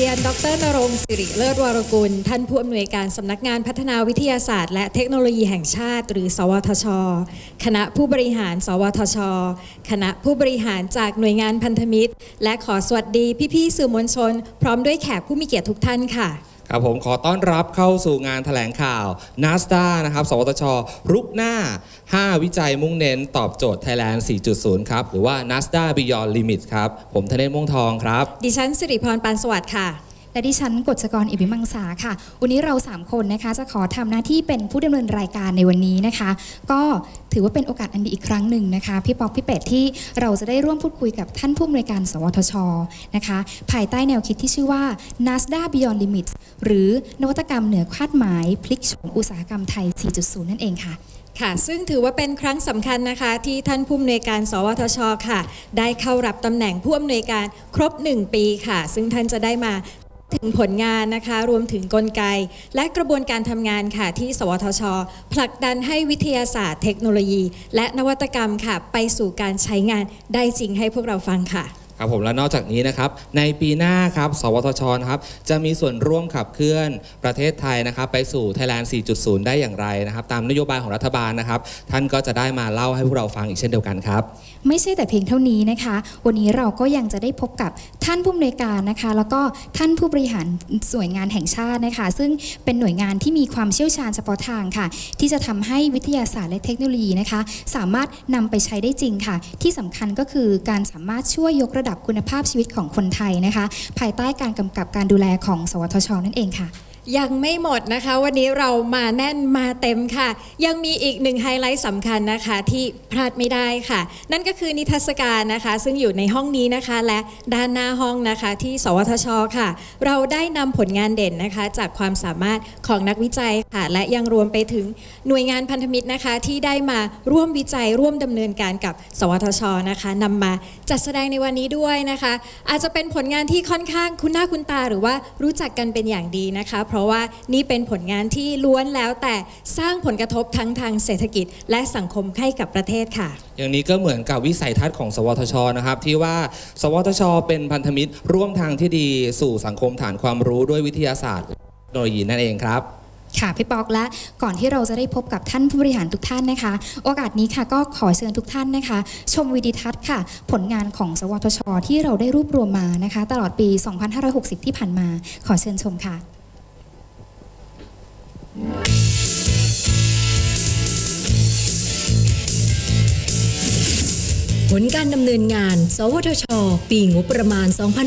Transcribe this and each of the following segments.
ยนดร.ณรงค์สิริเลิศวรกุลท่านผู้อำนวยการสำนักงานพัฒนาวิทยาศาสตร์และเทคโนโลยีแห่งชาติหรือสวทช.คณะผู้บริหารสวทช.คณะผู้บริหารจากหน่วยงานพันธมิตรและขอสวัสดีพี่ๆสื่อมวลชนพร้อมด้วยแขกผู้มีเกียรติทุกท่านค่ะครับผมขอต้อนรับเข้าสู่งานแถลงข่าว NASDA นะครับสวทช.รุกหน้า5วิจัยมุ่งเน้นตอบโจทย์ Thailand 4.0 ครับหรือว่า NASDA Beyond Limit ครับผมธเนศ ม่วงทองครับดิฉันสิริพร ปานสวัสดิ์ค่ะและดิฉันกฤษกร อิวิมังสาค่ะวันนี้เรา3คนนะคะจะขอทำหน้าที่เป็นผู้ดำเนินรายการในวันนี้นะคะก็ถือว่าเป็นโอกาสอันดีอีกครั้งหนึ่งนะคะพี่ป๊อกพี่เป็ดที่เราจะได้ร่วมพูดคุยกับท่านผู้อำนวยการสวทช.นะคะภายใต้แนวคิดที่ชื่อว่า NASDA Beyond Limits หรือนวัตกรรมเหนือคาดหมายพลิกโฉมอุตสาหกรรมไทย 4.0 นั่นเองค่ะค่ะซึ่งถือว่าเป็นครั้งสำคัญนะคะที่ท่านผู้อำนวยการสวทช.ค่ะได้เข้ารับตำแหน่งผู้อำนวยการครบ1 ปีค่ะซึ่งท่านจะได้มาถึงผลงานนะคะรวมถึงกลไกและกระบวนการทำงานค่ะที่สวทช.ผลักดันให้วิทยาศาสตร์เทคโนโลยีและนวัตกรรมค่ะไปสู่การใช้งานได้จริงให้พวกเราฟังค่ะครับผมและนอกจากนี้นะครับในปีหน้าครับสวทช.นะครับจะมีส่วนร่วมขับเคลื่อนประเทศไทยนะครับไปสู่ Thailand 4.0 ได้อย่างไรนะครับตามนโยบายของรัฐบาลนะครับท่านก็จะได้มาเล่าให้พวกเราฟังอีกเช่นเดียวกันครับไม่ใช่แต่เพียงเท่านี้นะคะวันนี้เราก็ยังจะได้พบกับท่านผู้อำนวยการนะคะแล้วก็ท่านผู้บริหารหน่วยงานแห่งชาตินะคะซึ่งเป็นหน่วยงานที่มีความเชี่ยวชาญเฉพาะทางค่ะที่จะทำให้วิทยาศาสตร์และเทคโนโลยีนะคะสามารถนำไปใช้ได้จริงค่ะที่สำคัญก็คือการสามารถช่วยยกระดับคุณภาพชีวิตของคนไทยนะคะภายใต้การกำกับการดูแลของสวทช.นั่นเองค่ะยังไม่หมดนะคะวันนี้เรามาแน่นมาเต็มค่ะยังมีอีก1ไฮไลท์สำคัญนะคะที่พลาดไม่ได้ค่ะนั่นก็คือนิทรรศการนะคะซึ่งอยู่ในห้องนี้นะคะและด้านหน้าห้องนะคะที่สวทช.ค่ะเราได้นำผลงานเด่นนะคะจากความสามารถของนักวิจัยค่ะและยังรวมไปถึงหน่วยงานพันธมิตรนะคะที่ได้มาร่วมวิจัยร่วมดำเนินการกับสวทช.นะคะนำมาจัดแสดงในวันนี้ด้วยนะคะอาจจะเป็นผลงานที่ค่อนข้างคุ้นหน้าคุ้นตาหรือว่ารู้จักกันเป็นอย่างดีนะคะเพราะว่านี่เป็นผลงานที่ล้วนแล้วแต่สร้างผลกระทบทั้งทางเศรษฐกิจและสังคมให้กับประเทศค่ะอย่างนี้ก็เหมือนกับวิสัยทัศน์ของสวทช.นะครับที่ว่าสวทช.เป็นพันธมิตรร่วมทางที่ดีสู่สังคมฐานความรู้ด้วยวิทยาศาสตร์และเทคโนโลยีนั่นเองครับค่ะพี่ป๊อกและก่อนที่เราจะได้พบกับท่านผู้บริหารทุกท่านนะคะโอกาสนี้ค่ะก็ขอเชิญทุกท่านนะคะชมวิดีทัศน์ค่ะผลงานของสวทช.ที่เราได้รวบรวมมานะคะตลอดปี 2560 ที่ผ่านมาขอเชิญชมค่ะผลการดำเนินงานสวทช.ปีงบประมาณ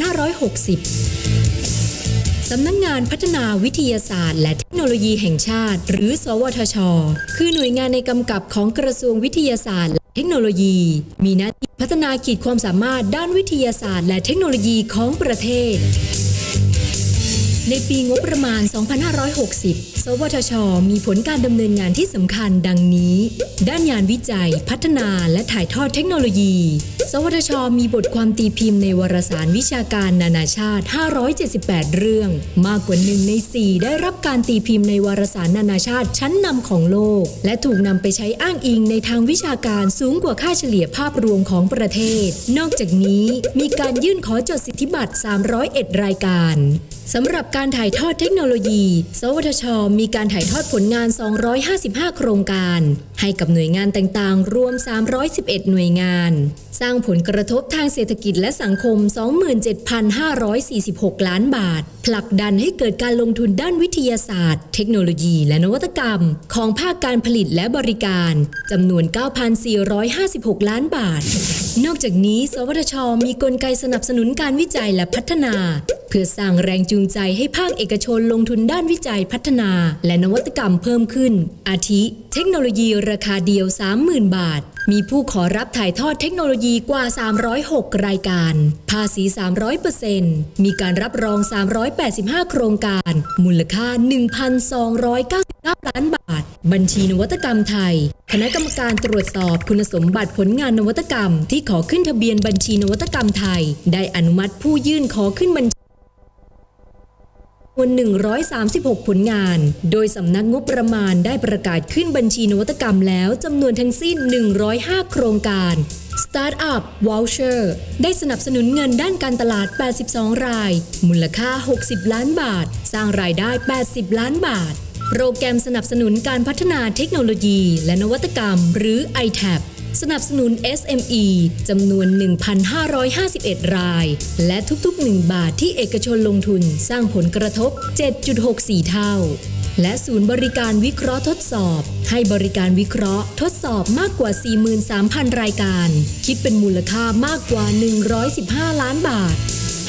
2560 สำนักงานพัฒนาวิทยาศาสตร์และเทคโนโลยีแห่งชาติหรือสวทช.คือหน่วยงานในกำกับของกระทรวงวิทยาศาสตร์และเทคโนโลยีมีหน้าที่พัฒนาขีดความสามารถด้านวิทยาศาสตร์และเทคโนโลยีของประเทศในปีงบประมาณ 2560 สวทช.มีผลการดำเนินงานที่สำคัญดังนี้ด้านงานวิจัยพัฒนาและถ่ายทอดเทคโนโลยีสวทช.มีบทความตีพิมพ์ในวารสารวิชาการนานาชาติ 578 เรื่องมากกว่า1 ใน 4ได้รับการตีพิมพ์ในวารสารนานาชาติชั้นนำของโลกและถูกนำไปใช้อ้างอิงในทางวิชาการสูงกว่าค่าเฉลี่ยภาพรวมของประเทศนอกจากนี้มีการยื่นขอจดสิทธิบัตร 301 รายการสำหรับการถ่ายทอดเทคโนโลยีสวทช.มีการถ่ายทอดผลงาน 255 โครงการให้กับหน่วยงานต่างๆรวม 311 หน่วยงานสร้างผลกระทบทางเศรษฐกิจและสังคม 27,546 ล้านบาทผลักดันให้เกิดการลงทุนด้านวิทยาศาสตร์เทคโนโลยีและนวัตกรรมของภาคการผลิตและบริการจำนวน 9,456 ล้านบาทนอกจากนี้สวทช.มีกลไกสนับสนุนการวิจัยและพัฒนาเพื่อสร้างแรงจูงใจให้ภาคเอกชนลงทุนด้านวิจัยพัฒนาและนวัตกรรมเพิ่มขึ้นอาทิเทคโนโลยีราคาเดียว 30,000 บาทมีผู้ขอรับถ่ายทอดเทคโนโลยีกว่า 306 รายการภาษี 300% มีการรับรอง 385 โครงการมูลค่า 1,299 ล้านบาทบัญชีนวัตกรรมไทยคณะกรรมการตรวจสอบคุณสมบัติผลงานนวัตกรรมที่ขอขึ้นทะเบียนบัญชีนวัตกรรมไทยได้อนุมัติผู้ยื่นขอขึ้นบัญชี136 ผลงานโดยสำนักงบประมาณได้ประกาศขึ้นบัญชีนวัตกรรมแล้วจำนวนทั้งสิ้น105 โครงการ Startup Voucher ได้สนับสนุนเงินด้านการตลาด82รายมูลค่า60ล้านบาทสร้างรายได้80ล้านบาทโปรแกรมสนับสนุนการพัฒนาเทคโนโลยีและนวัตกรรมหรือ ITAP สนับสนุน SME จำนวน 1,551 รายและทุกๆ1บาทที่เอกชนลงทุนสร้างผลกระทบ 7.64 เท่าและศูนย์บริการวิเคราะห์ทดสอบให้บริการวิเคราะห์ทดสอบมากกว่า 43,000 รายการคิดเป็นมูลค่ามากกว่า115ล้านบาท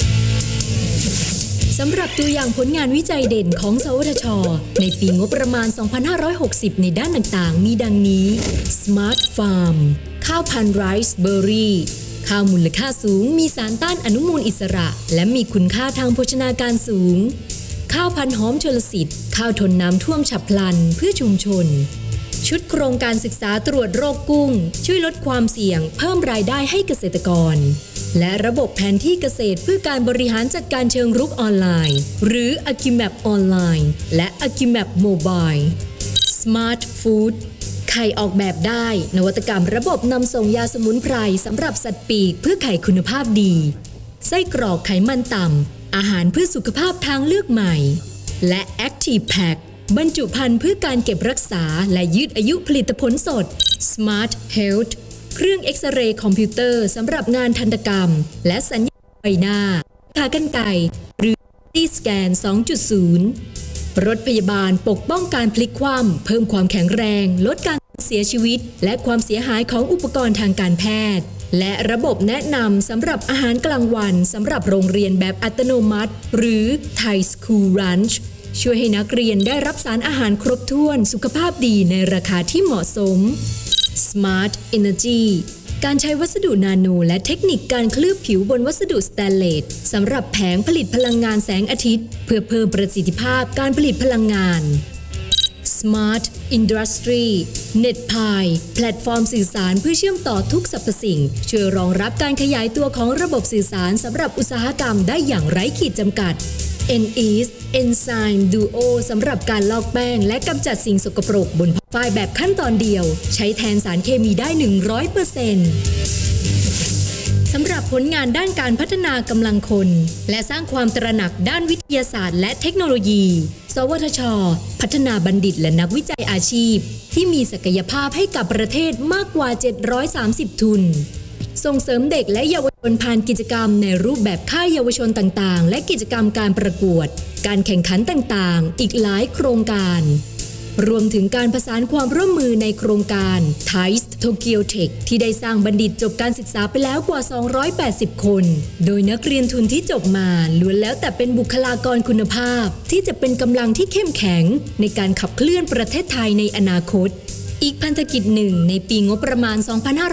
สำหรับตัวอย่างผลงานวิจัยเด่นของสวทช.ในปีงบประมาณ 2560 ในด้านต่างๆมีดังนี้ Smart Farm ข้าวพันธุ์ไรซ์เบอร์รี่ข้าวมูลค่าสูงมีสารต้านอนุมูลอิสระและมีคุณค่าทางโภชนาการสูงข้าวพันธุ์หอมชลสิทธิ์ข้าวทนน้ำท่วมฉับพลันเพื่อชุมชนชุดโครงการศึกษาตรวจโรคกุ้งช่วยลดความเสี่ยงเพิ่มรายได้ให้เกษตรกรและระบบแผนที่เกษตรเพื่อการบริหารจัดการเชิงรุกออนไลน์หรือ Akimap ออนไลน์และ Akimap Mobile Smart Food ไข่ออกแบบได้นวัตกรรมระบบนำส่งยาสมุนไพรสำหรับสัตว์ปีกเพื่อไข่คุณภาพดีไส้กรอกไขมันต่ำอาหารเพื่อสุขภาพทางเลือกใหม่และ Active Pack บรรจุภัณฑ์เพื่อการเก็บรักษาและยืดอายุผลิตผลสด Smart Health เครื่องเอ็กซเรย์คอมพิวเตอร์สำหรับงานทันตกรรมและสัญญาณใบหน้าขากรรไกรหรือ CT Scan 2.0 รถพยาบาลปกป้องการพลิกคว่ำเพิ่มความแข็งแรงลดการเสียชีวิตและความเสียหายของอุปกรณ์ทางการแพทย์และระบบแนะนำสำหรับอาหารกลางวันสำหรับโรงเรียนแบบอัตโนมัติหรือ Thai School Lunch ช่วยให้นักเรียนได้รับสารอาหารครบถ้วนสุขภาพดีในราคาที่เหมาะสม Smart Energy การใช้วัสดุนาโนและเทคนิคการเคลือบผิวบนวัสดุสแตนเลสสำหรับแผงผลิตพลังงานแสงอาทิตย์เพื่อเพิ่มประสิทธิภาพการผลิตพลังงาน Smart Industry NetPi แพลตฟอร์มสื่อสารเพื่อเชื่อมต่อทุกสรรพสิ่งช่วยรองรับการขยายตัวของระบบสื่อสารสำหรับอุตสาหกรรมได้อย่างไร้ขีดจำกัด NEASE Enzyme Duo สำหรับการลอกแป้งและกำจัดสิ่งสกปรกบนไฟล์แบบขั้นตอนเดียวใช้แทนสารเคมีได้ 100%สำหรับผลงานด้านการพัฒนากำลังคนและสร้างความตระหนักด้านวิทยาศาสตร์และเทคโนโลยีสวทช.พัฒนาบัณฑิตและนักวิจัยอาชีพที่มีศักยภาพให้กับประเทศมากกว่า730ทุนส่งเสริมเด็กและเยาวชนผ่านกิจกรรมในรูปแบบค่ายเยาวชนต่างๆและกิจกรรมการประกวดการแข่งขันต่างๆอีกหลายโครงการรวมถึงการประสานความร่วมมือในโครงการ TICE Tokyo Tech ที่ได้สร้างบัณฑิตจบการศึกษาไปแล้วกว่า280คนโดยนักเรียนทุนที่จบมาล้วนแล้วแต่เป็นบุคลากรคุณภาพที่จะเป็นกำลังที่เข้มแข็งในการขับเคลื่อนประเทศไทยในอนาคตอีกพันธกิจหนึ่งในปีงบประมาณ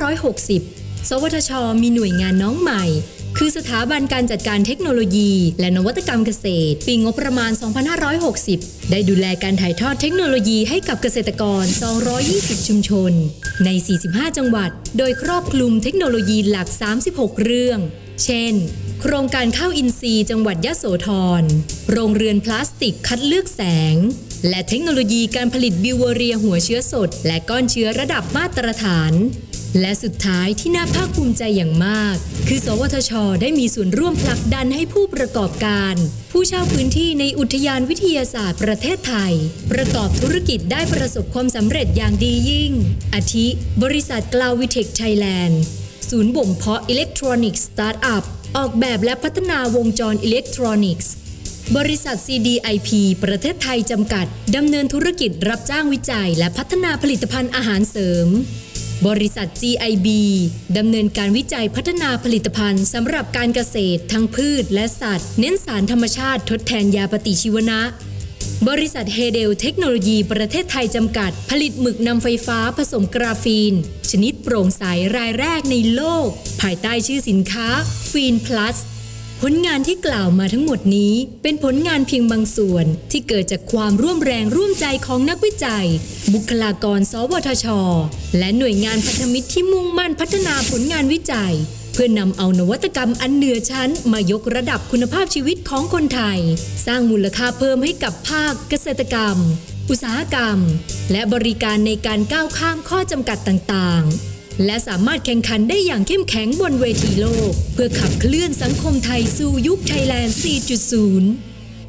2560 สวทช.มีหน่วยงานน้องใหม่คือสถาบันการจัดการเทคโนโลยีและนวัตกรรมเกษตรปีงบประมาณ 2560 ได้ดูแลการถ่ายทอดเทคโนโลยีให้กับเกษตรกร 220 ชุมชนใน 45 จังหวัดโดยครอบคลุมเทคโนโลยีหลัก 36 เรื่องเช่นโครงการข้าวอินทรีย์จังหวัดยโสธรโรงเรือนพลาสติกคัดเลือกแสงและเทคโนโลยีการผลิตบิวเวอเรียหัวเชื้อสดและก้อนเชื้อระดับมาตรฐานและสุดท้ายที่น่าภาคภูมิใจอย่างมากคือสวทช.ได้มีส่วนร่วมผลักดันให้ผู้ประกอบการผู้เช่าพื้นที่ในอุทยานวิทยาศาสตร์ประเทศไทยประกอบธุรกิจได้ประสบความสำเร็จอย่างดียิ่งอาทิบริษัทกลาววิเทคไทยแลนด์ศูนย์บ่มเพาะอิเล็กทรอนิกส์สตาร์ทอัพออกแบบและพัฒนาวงจรอิเล็กทรอนิกส์บริษัท CDIP ประเทศไทยจำกัดดำเนินธุรกิจรับจ้างวิจัยและพัฒนาผลิตภัณฑ์อาหารเสริมบริษัท GIB ดำเนินการวิจัยพัฒนาผลิตภัณฑ์สำหรับการเกษตรทั้งพืชและสัตว์เน้นสารธรรมชาติทดแทนยาปฏิชีวนะบริษัทเฮเดลเทคโนโลยีประเทศไทยจำกัดผลิตหมึกนำไฟฟ้าผสมกราฟีนชนิดโปร่งใสรายแรกในโลกภายใต้ชื่อสินค้าฟีนพลัสผลงานที่กล่าวมาทั้งหมดนี้เป็นผลงานเพียงบางส่วนที่เกิดจากความร่วมแรงร่วมใจของนักวิจัยบุคลากรสวทช.และหน่วยงานพันธมิตรที่มุ่งมั่นพัฒนาผลงานวิจัยเพื่อนำเอานวัตกรรมอันเหนือชั้นมายกระดับคุณภาพชีวิตของคนไทยสร้างมูลค่าเพิ่มให้กับภาคเกษตรกรรมอุตสาหกรรมและบริการในการก้าวข้ามข้อจำกัดต่างๆและสามารถแข่งขันได้อย่างเข้มแข็งบนเวทีโลกเพื่อขับเคลื่อนสังคมไทยสู่ยุคไทยแลนด์ 4.0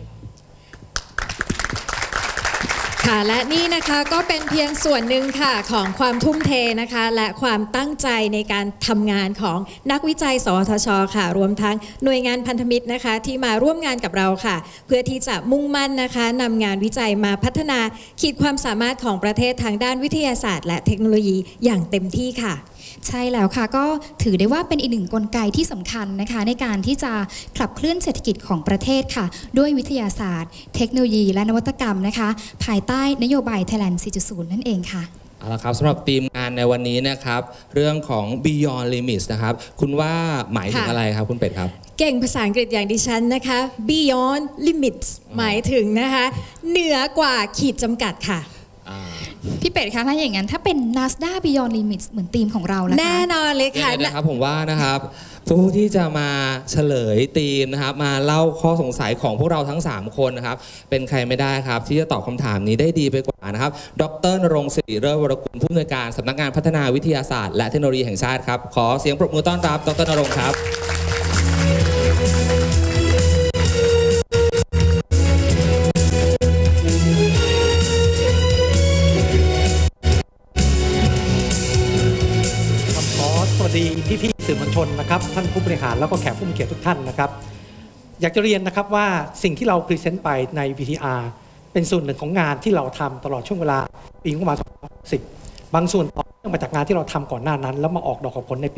ค่ะและนี่นะคะก็เป็นเพียงส่วนหนึ่งค่ะของความทุ่มเทนะคะและความตั้งใจในการทำงานของนักวิจัยสวทช.ค่ะรวมทั้งหน่วยงานพันธมิตรนะคะที่มาร่วมงานกับเราค่ะเพื่อที่จะมุ่งมั่นนะคะนำงานวิจัยมาพัฒนาขีดความสามารถของประเทศทางด้านวิทยาศาสตร์และเทคโนโลยีอย่างเต็มที่ค่ะใช่แล้วค่ะก็ถือได้ว่าเป็นอีกหนึ่งกลไกที่สำคัญนะคะในการที่จะขับเคลื่อนเศรษฐกิจของประเทศค่ะด้วยวิทยาศาสตร์เทคโนโลยีและนวัตกรรมนะคะภายใต้นโยบาย Thailand 4.0 นั่นเองค่ะเอาละครับสำหรับทีมงานในวันนี้นะครับเรื่องของ Beyond Limits นะครับคุณว่าหมายถึงอะไรครับคุณเป็ดครับเก่งภาษาอังกฤษอย่างดิฉันนะคะ Beyond Limits หมายถึงนะคะเหนือกว่าขีดจำกัดค่ะพี่เป็ดคะถ้าอย่างนั้นถ้าเป็น NASDA Beyond Limits เหมือนทีมของเราแล้วแน่นอนเลยค่ะนะครับผมว่านะครับผู้ที่จะมาเฉลยธีมนะครับมาเล่าข้อสงสัยของพวกเราทั้ง3คนนะครับเป็นใครไม่ได้ครับที่จะตอบคำถามนี้ได้ดีไปกว่านะครับดร.ณรงค์ ศิริเลิศวรกุลผู้อำนวยการสำนักงานพัฒนาวิทยาศาสตร์และเทคโนโลยีแห่งชาติครับขอเสียงปรบมือต้อนรับดร.ณรงค์ครับพี่ๆสื่อมวลชนนะครับท่านผู้บริหารแล้วก็แขกผู้มีเกียรติทุกท่านนะครับอยากจะเรียนนะครับว่าสิ่งที่เราพรีเซนต์ไปใน VTR เป็นส่วนหนึ่งของงานที่เราทำตลอดช่วงเวลาปีงบประมาณ2010บางส่วนต่อเนื่องมาจากงานที่เราทำก่อนหน้านั้นแล้วมาออกดอกออกผลในปี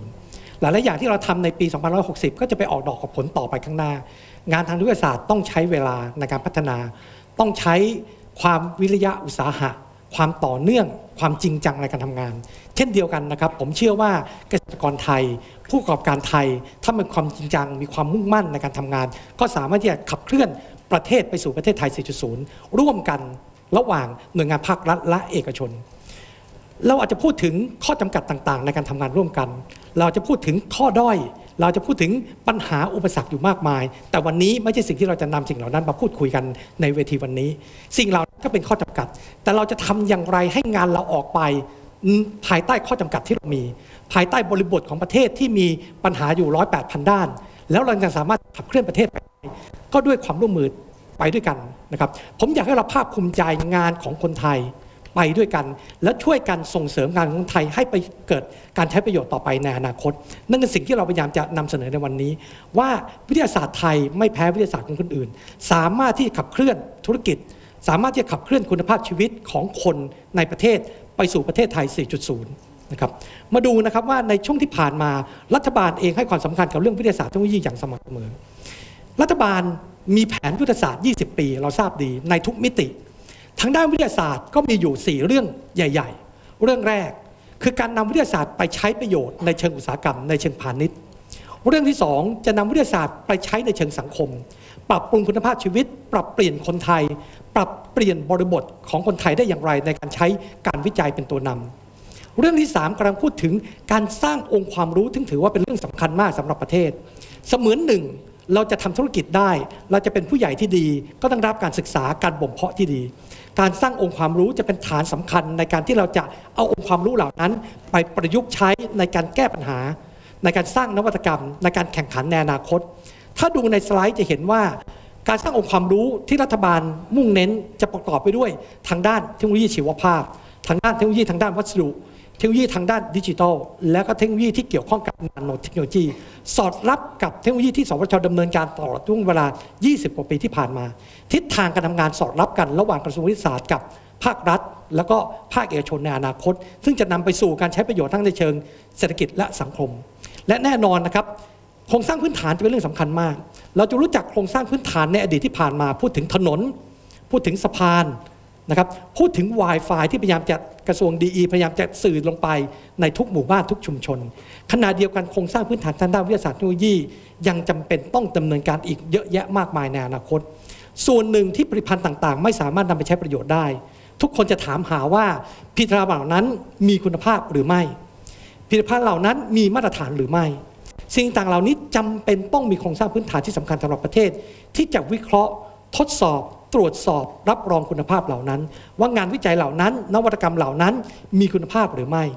60หลายๆอย่างที่เราทำในปี2560ก็จะไปออกดอกออกผลต่อไปข้างหน้างานทางวิทยาศาสตร์ต้องใช้เวลาในการพัฒนาต้องใช้ความวิริยะอุตสาหะความต่อเนื่องความจริงจังในการทำงานเช่นเดียวกันนะครับผมเชื่อว่าเกษตรกรไทยผู้ประกอบการไทยถ้ามีความจริงจังมีความมุ่งมั่นในการทำงานก็สามารถที่จะขับเคลื่อนประเทศไปสู่ประเทศไทย 4.0 ร่วมกันระหว่างหน่วยงานภาครัฐและเอกชนเราอาจจะพูดถึงข้อจำกัดต่างๆในการทำงานร่วมกันเราจะพูดถึงข้อด้อยเราจะพูดถึงปัญหาอุปสรรคอยู่มากมายแต่วันนี้ไม่ใช่สิ่งที่เราจะนำสิ่งเหล่านั้นมาพูดคุยกันในเวทีวันนี้สิ่งเหล่านั้นก็เป็นข้อจำกัดแต่เราจะทำอย่างไรให้งานเราออกไปภายใต้ข้อจำกัดที่เรามีภายใต้บริบทของประเทศที่มีปัญหาอยู่ 108,000 ด้านแล้วเราจะสามารถขับเคลื่อนประเทศไปก็ด้วยความร่วมมือไปด้วยกันนะครับผมอยากให้เราภาคภูมิใจงานของคนไทยไปด้วยกันและช่วยกันส่งเสริมงานของไทยให้ไปเกิดการใช้ประโยชน์ต่อไปในอนาคตนั่นคือสิ่งที่เราพยายามจะนำเสนอในวันนี้ว่าวิทยาศาสตร์ไทยไม่แพ้วิทยาศาสตร์ของคนอื่นสามารถที่ขับเคลื่อนธุรกิจสามารถที่จะขับเคลื่อนคุณภาพชีวิตของคนในประเทศไปสู่ประเทศไทย 4.0 นะครับมาดูนะครับว่าในช่วงที่ผ่านมารัฐบาลเองให้ความสำคัญกับเรื่องวิทยาศาสตร์เทคโนโลยีอย่างสม่ำเสมอรัฐบาลมีแผนยุทธศาสตร์ 20 ปีเราทราบดีในทุกมิติทางด้านวิทยาศาสตร์ก็มีอยู่4เรื่องใหญ่ๆเรื่องแรกคือการนำวิทยาศาสตร์ไปใช้ประโยชน์ในเชิงอุตสาหกรรมในเชิงพาณิชย์เรื่องที่2จะนำวิทยาศาสตร์ไปใช้ในเชิงสังคมปรับปรุงคุณภาพชีวิตปรับเปลี่ยนคนไทยปรับเปลี่ยนบริบทของคนไทยได้อย่างไรในการใช้การวิจัยเป็นตัวนำเรื่องที่3กำลังพูดถึงการสร้างองค์ความรู้ที่ถือว่าเป็นเรื่องสำคัญมากสำหรับประเทศเสมือนหนึ่งเราจะทำธุรกิจได้เราจะเป็นผู้ใหญ่ที่ดีก็ต้องรับการศึกษาการบ่มเพาะที่ดีการสร้างองค์ความรู้จะเป็นฐานสำคัญในการที่เราจะเอาองค์ความรู้เหล่านั้นไปประยุกต์ใช้ในการแก้ปัญหาในการสร้างนวัตกรรมในการแข่งขันในอนาคตถ้าดูในสไลด์จะเห็นว่าการสร้างองค์ความรู้ที่รัฐบาลมุ่งเน้นจะประกอบไปด้วยทางด้านเทคโนโลยีชีวภาพทางด้านเทคโนโลยีทางด้านวัสดุเทคโนโลยีทางด้านดิจิทัลและก็เทคโนโลยีที่เกี่ยวข้องกับนาโนเทคโนโลยีสอดรับกับเทคโนโลยีที่สวทช.ดำเนินการตลอดช่วงเวลา20 กว่าปีที่ผ่านมาทิศทางการทำงานสอดรับกันระหว่างกระทรวงวิทยาศาสตร์กับภาครัฐแล้วก็ภาคเอกชนในอนาคตซึ่งจะนำไปสู่การใช้ประโยชน์ทั้งในเชิงเศรษฐกิจและสังคมและแน่นอนนะครับโครงสร้างพื้นฐานจะเป็นเรื่องสำคัญมากเราจะรู้จักโครงสร้างพื้นฐานในอดีตที่ผ่านมาพูดถึงถนนพูดถึงสะพานนะครับพูดถึง Wi-Fi ที่พยายามจะกระทรวงดีพยายามจะสื่อลงไปในทุกหมู่บ้านทุกชุมชนขณะเดียวกันโครงสร้างพื้นฐานทางด้านวิทยาศาสตร์เทคโนโลยียังจำเป็นต้องดำเนินการอีกเยอะแยะมากมายในอนาคตส่วนหนึ่งที่ผลิตภัณฑ์ต่างๆไม่สามารถนำไปใช้ประโยชน์ได้ทุกคนจะถามหาว่าผลิตภัณฑ์เหล่านั้นมีคุณภาพหรือไม่ผลิตภัณฑ์เหล่านั้นมีมาตรฐานหรือไม่สิ่งต่างเหล่านี้จำเป็นต้องมีโครงสร้างพื้นฐานที่สำคัญสำหรับประเทศที่จะวิเคราะห์ทดสอบตรวจสอบรับรองคุณภาพเหล่านั้นว่างานวิจัยเหล่านั้นนวัตกรรมเหล่านั้นมีคุณภาพหรือไม่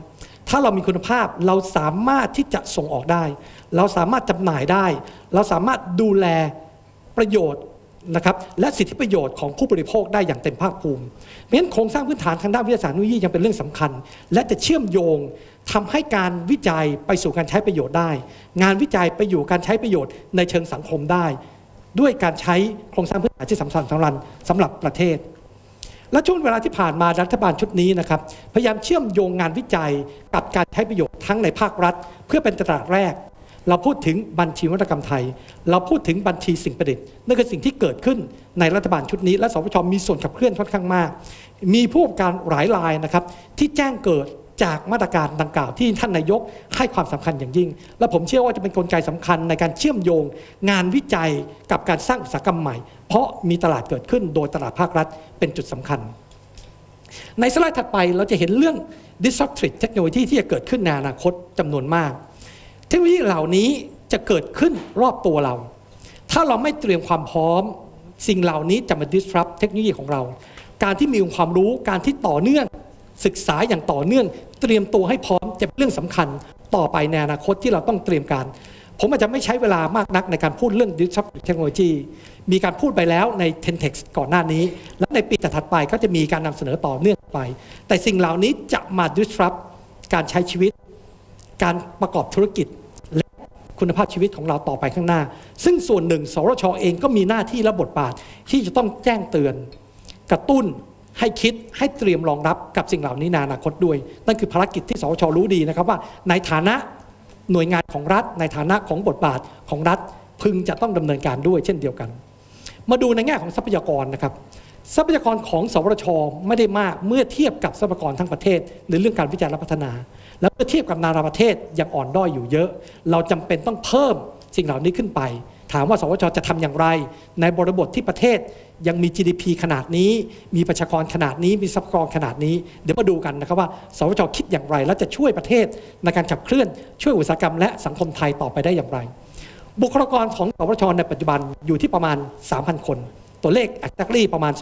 ถ้าเรามีคุณภาพเราสามารถที่จะส่งออกได้เราสามารถจำหน่ายได้เราสามารถดูแลประโยชน์นะครับและสิทธิประโยชน์ของผู้บริโภคได้อย่างเต็มภาคภูมิเพราะฉะนั้นโครงสร้างพื้นฐานทางด้านวิทยาศาสตร์เทคโนโลยียังเป็นเรื่องสำคัญและจะเชื่อมโยงทำให้การวิจัยไปสู่การใช้ประโยชน์ได้งานวิจัยไปอยู่การใช้ประโยชน์ในเชิงสังคมได้ด้วยการใช้โครงสร้างพื้นฐานที่สำคัญสำหรับประเทศและช่วงเวลาที่ผ่านมารัฐบาลชุดนี้นะครับพยายามเชื่อมโยงงานวิจัยกับการใช้ประโยชน์ทั้งในภาครัฐเพื่อเป็นตลาดแรกเราพูดถึงบัญชีนวัตกรรมไทยเราพูดถึงบัญชีสิ่งประดิษฐ์นั่นคือสิ่งที่เกิดขึ้นในรัฐบาลชุดนี้และสวช.มีส่วนขับเคลื่อนค่อนข้างมากมีผู้ประกอบการหลายรายนะครับที่แจ้งเกิดจากมาตรการดังกล่าวที่ท่านนายกให้ความสำคัญอย่างยิ่งและผมเชื่อว่าจะเป็นกลไกสำคัญในการเชื่อมโยงงานวิจัยกับการสร้างอุตสาหกรรมใหม่เพราะมีตลาดเกิดขึ้นโดยตลาดภาครัฐเป็นจุดสำคัญในสไลด์ถัดไปเราจะเห็นเรื่อง disruptive technology ที่จะเกิดขึ้นในอนาคตจำนวนมากเทคโนโลยีเหล่านี้จะเกิดขึ้นรอบตัวเราถ้าเราไม่เตรียมความพร้อมสิ่งเหล่านี้จะมา disrupt เทคโนโลยีของเราการที่มีความรู้การที่ต่อเนื่องศึกษาอย่างต่อเนื่องเตรียมตัวให้พร้อมจะเป็นเรื่องสำคัญต่อไปในอนาคตที่เราต้องเตรียมการผมอาจจะไม่ใช้เวลามากนักในการพูดเรื่อง disruptive technology มีการพูดไปแล้วใน 10Tex ก่อนหน้านี้และในปีถัดไปก็จะมีการนำเสนอต่อเนื่องไปแต่สิ่งเหล่านี้จะมา disrupt การใช้ชีวิตการประกอบธุรกิจและคุณภาพชีวิตของเราต่อไปข้างหน้าซึ่งส่วนหนึ่งสวช.เองก็มีหน้าที่และบทบาทที่จะต้องแจ้งเตือนกระตุ้นให้คิดให้เตรียมรองรับกับสิ่งเหล่านี้ในอนาคตด้วยนั่นคือภารกิจที่สวช.รู้ดีนะครับว่าในฐานะหน่วยงานของรัฐในฐานะของบทบาทของรัฐพึงจะต้องดำเนินการด้วยเช่นเดียวกันมาดูในแง่ของทรัพยากรนะครับทรัพยากรของสวช.ไม่ได้มากเมื่อเทียบกับทรัพยากรทั้งประเทศในเรื่องการวิจัยและพัฒนาและเมื่อเทียบกับนานาประเทศยังอ่อนด้อยอยู่เยอะเราจำเป็นต้องเพิ่มสิ่งเหล่านี้ขึ้นไปถามว่าสวช.จะทำอย่างไรในบริบทที่ประเทศยังมี GDP ขนาดนี้มีประชากรขนาดนี้มีทรัพยากรขนาดนี้เดี๋ยวมาดูกันนะครับว่าสวช.คิดอย่างไรและจะช่วยประเทศในการขับเคลื่อนช่วยอุตสาหกรรมและสังคมไทยต่อไปได้อย่างไรบุคลากรของสวช.ในปัจจุบันอยู่ที่ประมาณ 3,000 คนตัวเลข exactly ประมาณ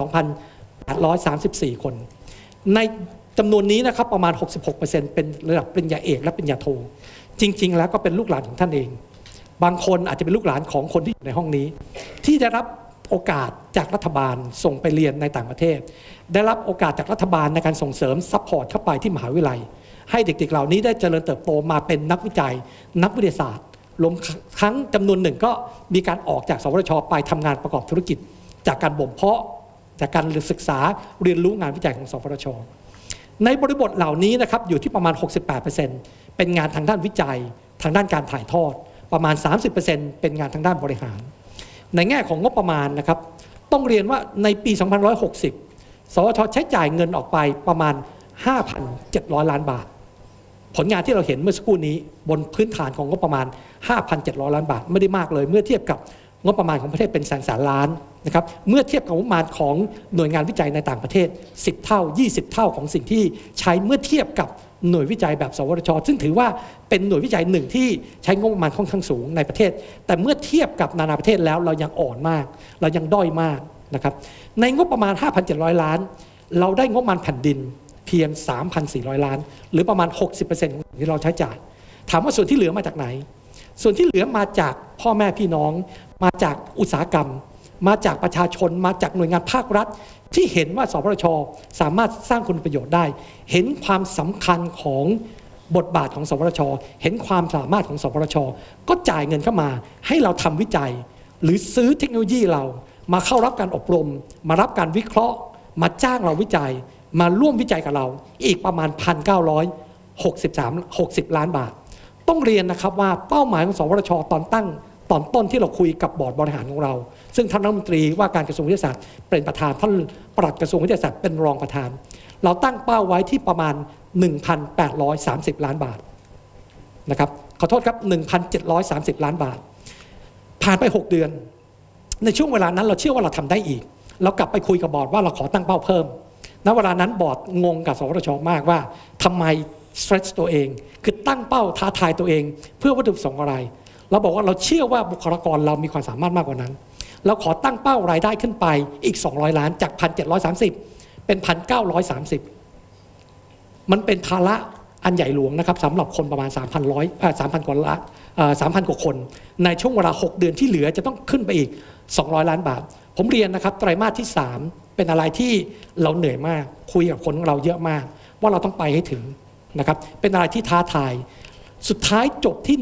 2,834 คนในจำนวนนี้นะครับประมาณ 66% เป็นระดับปริญญาเอกและปริญญาโทจริงๆแล้วก็เป็นลูกหลานของท่านเองบางคนอาจจะเป็นลูกหลานของคนที่อยู่ในห้องนี้ที่ได้รับโอกาสจากรัฐบาลส่งไปเรียนในต่างประเทศได้รับโอกาสจากรัฐบาลในการส่งเสริมซัพพอร์ตเข้าไปที่มหาวิทยาลัยให้เด็กๆเหล่านี้ได้เจริญเติบโตมาเป็นนักวิจัยนักวิทยาศาสตร์รวมทั้งจำนวนหนึ่งก็มีการออกจากสวทช.ไปทำงานประกอบธุรกิจจากการบ่มเพาะจากการศึกษาเรียนรู้งานวิจัยของสวทช.ในบริบทเหล่านี้นะครับอยู่ที่ประมาณ 68% เป็นงานทางด้านวิจัยทางด้านการถ่ายทอดประมาณ 30% เป็นงานทางด้านบริหารในแง่ของงบประมาณนะครับต้องเรียนว่าในปี 2560 สวทช.ใช้จ่ายเงินออกไปประมาณ 5,700 ล้านบาทผลงานที่เราเห็นเมื่อสักครู่นี้บนพื้นฐานของงบประมาณ 5,700 ล้านบาทไม่ได้มากเลยเมื่อเทียบกับงบประมาณของประเทศเป็นแสนล้านนะครับเมื่อเทียบกับงบประมาณของหน่วยงานวิจัยในต่างประเทศ10 เท่า 20 เท่าของสิ่งที่ใช้เมื่อเทียบกับหน่วยวิจัยแบบสวทช.ซึ่งถือว่าเป็นหน่วยวิจัยหนึ่งที่ใช้งบประมาณค่อนข้างสูงในประเทศแต่เมื่อเทียบกับนานาประเทศแล้วเรายังอ่อนมากเรายังด้อยมากนะครับในงบประมาณ 5,700 ล้านเราได้งบประมาณแผ่นดินเพียง 3,400 ล้านหรือประมาณ 60% ของที่เราใช้จ่ายถามว่าส่วนที่เหลือมาจากไหนส่วนที่เหลือมาจากพ่อแม่พี่น้องมาจากอุตสาหกรรมมาจากประชาชนมาจากหน่วยงานภาครัฐที่เห็นว่าสวทช.สามารถสร้างคุณประโยชน์ได้เห็นความสำคัญของบทบาทของสวทช.เห็นความสามารถของสวทช.ก็จ่ายเงินเข้ามาให้เราทำวิจัยหรือซื้อเทคโนโลยีเรามาเข้ารับการอบรมมารับการวิเคราะห์มาจ้างเราวิจัยมาร่วมวิจัยกับเราอีกประมาณ 1,960 ล้านบาทต้องเรียนนะครับว่าเป้าหมายของสวทช.ตอนต้นที่เราคุยกับบอร์ดบริหารของเราซึ่งท่านรัฐมนตรีว่าการกระทรวงวิทยาศาสตร์เป็นประธานท่านปลัดกระทรวงวิทยาศาสตร์เป็นรองประธานเราตั้งเป้าไว้ที่ประมาณ 1,830 ล้านบาทนะครับขอโทษครับ 1,730 ล้านบาทผ่านไป6เดือนในช่วงเวลานั้นเราเชื่อว่าเราทำได้อีกเรากลับไปคุยกับบอร์ดว่าเราขอตั้งเป้าเพิ่มณเวลานั้นบอร์ดงงกับสวทช.มากว่าทำไม stretch ตัวเองคือตั้งเป้าท้าทายตัวเองเพื่อวัตถุประสงค์อะไรเราบอกว่าเราเชื่อว่าบุคลากรเรามีความสามารถมากกว่านั้นเราขอตั้งเป้ารายได้ขึ้นไปอีก200ล้านจาก 1,730 เป็น 1,930 มันเป็นภาระอันใหญ่หลวงนะครับสำหรับคนประมาณ 3,000 กว่าคนในช่วงเวลา6 เดือนที่เหลือจะต้องขึ้นไปอีก200 ล้านบาทผมเรียนนะครับไตรมาสที่3เป็นอะไรที่เราเหนื่อยมากคุยกับคนของเราเยอะมากว่าเราต้องไปให้ถึงนะครับเป็นอะไรที่ท้าทายสุดท้ายจบที่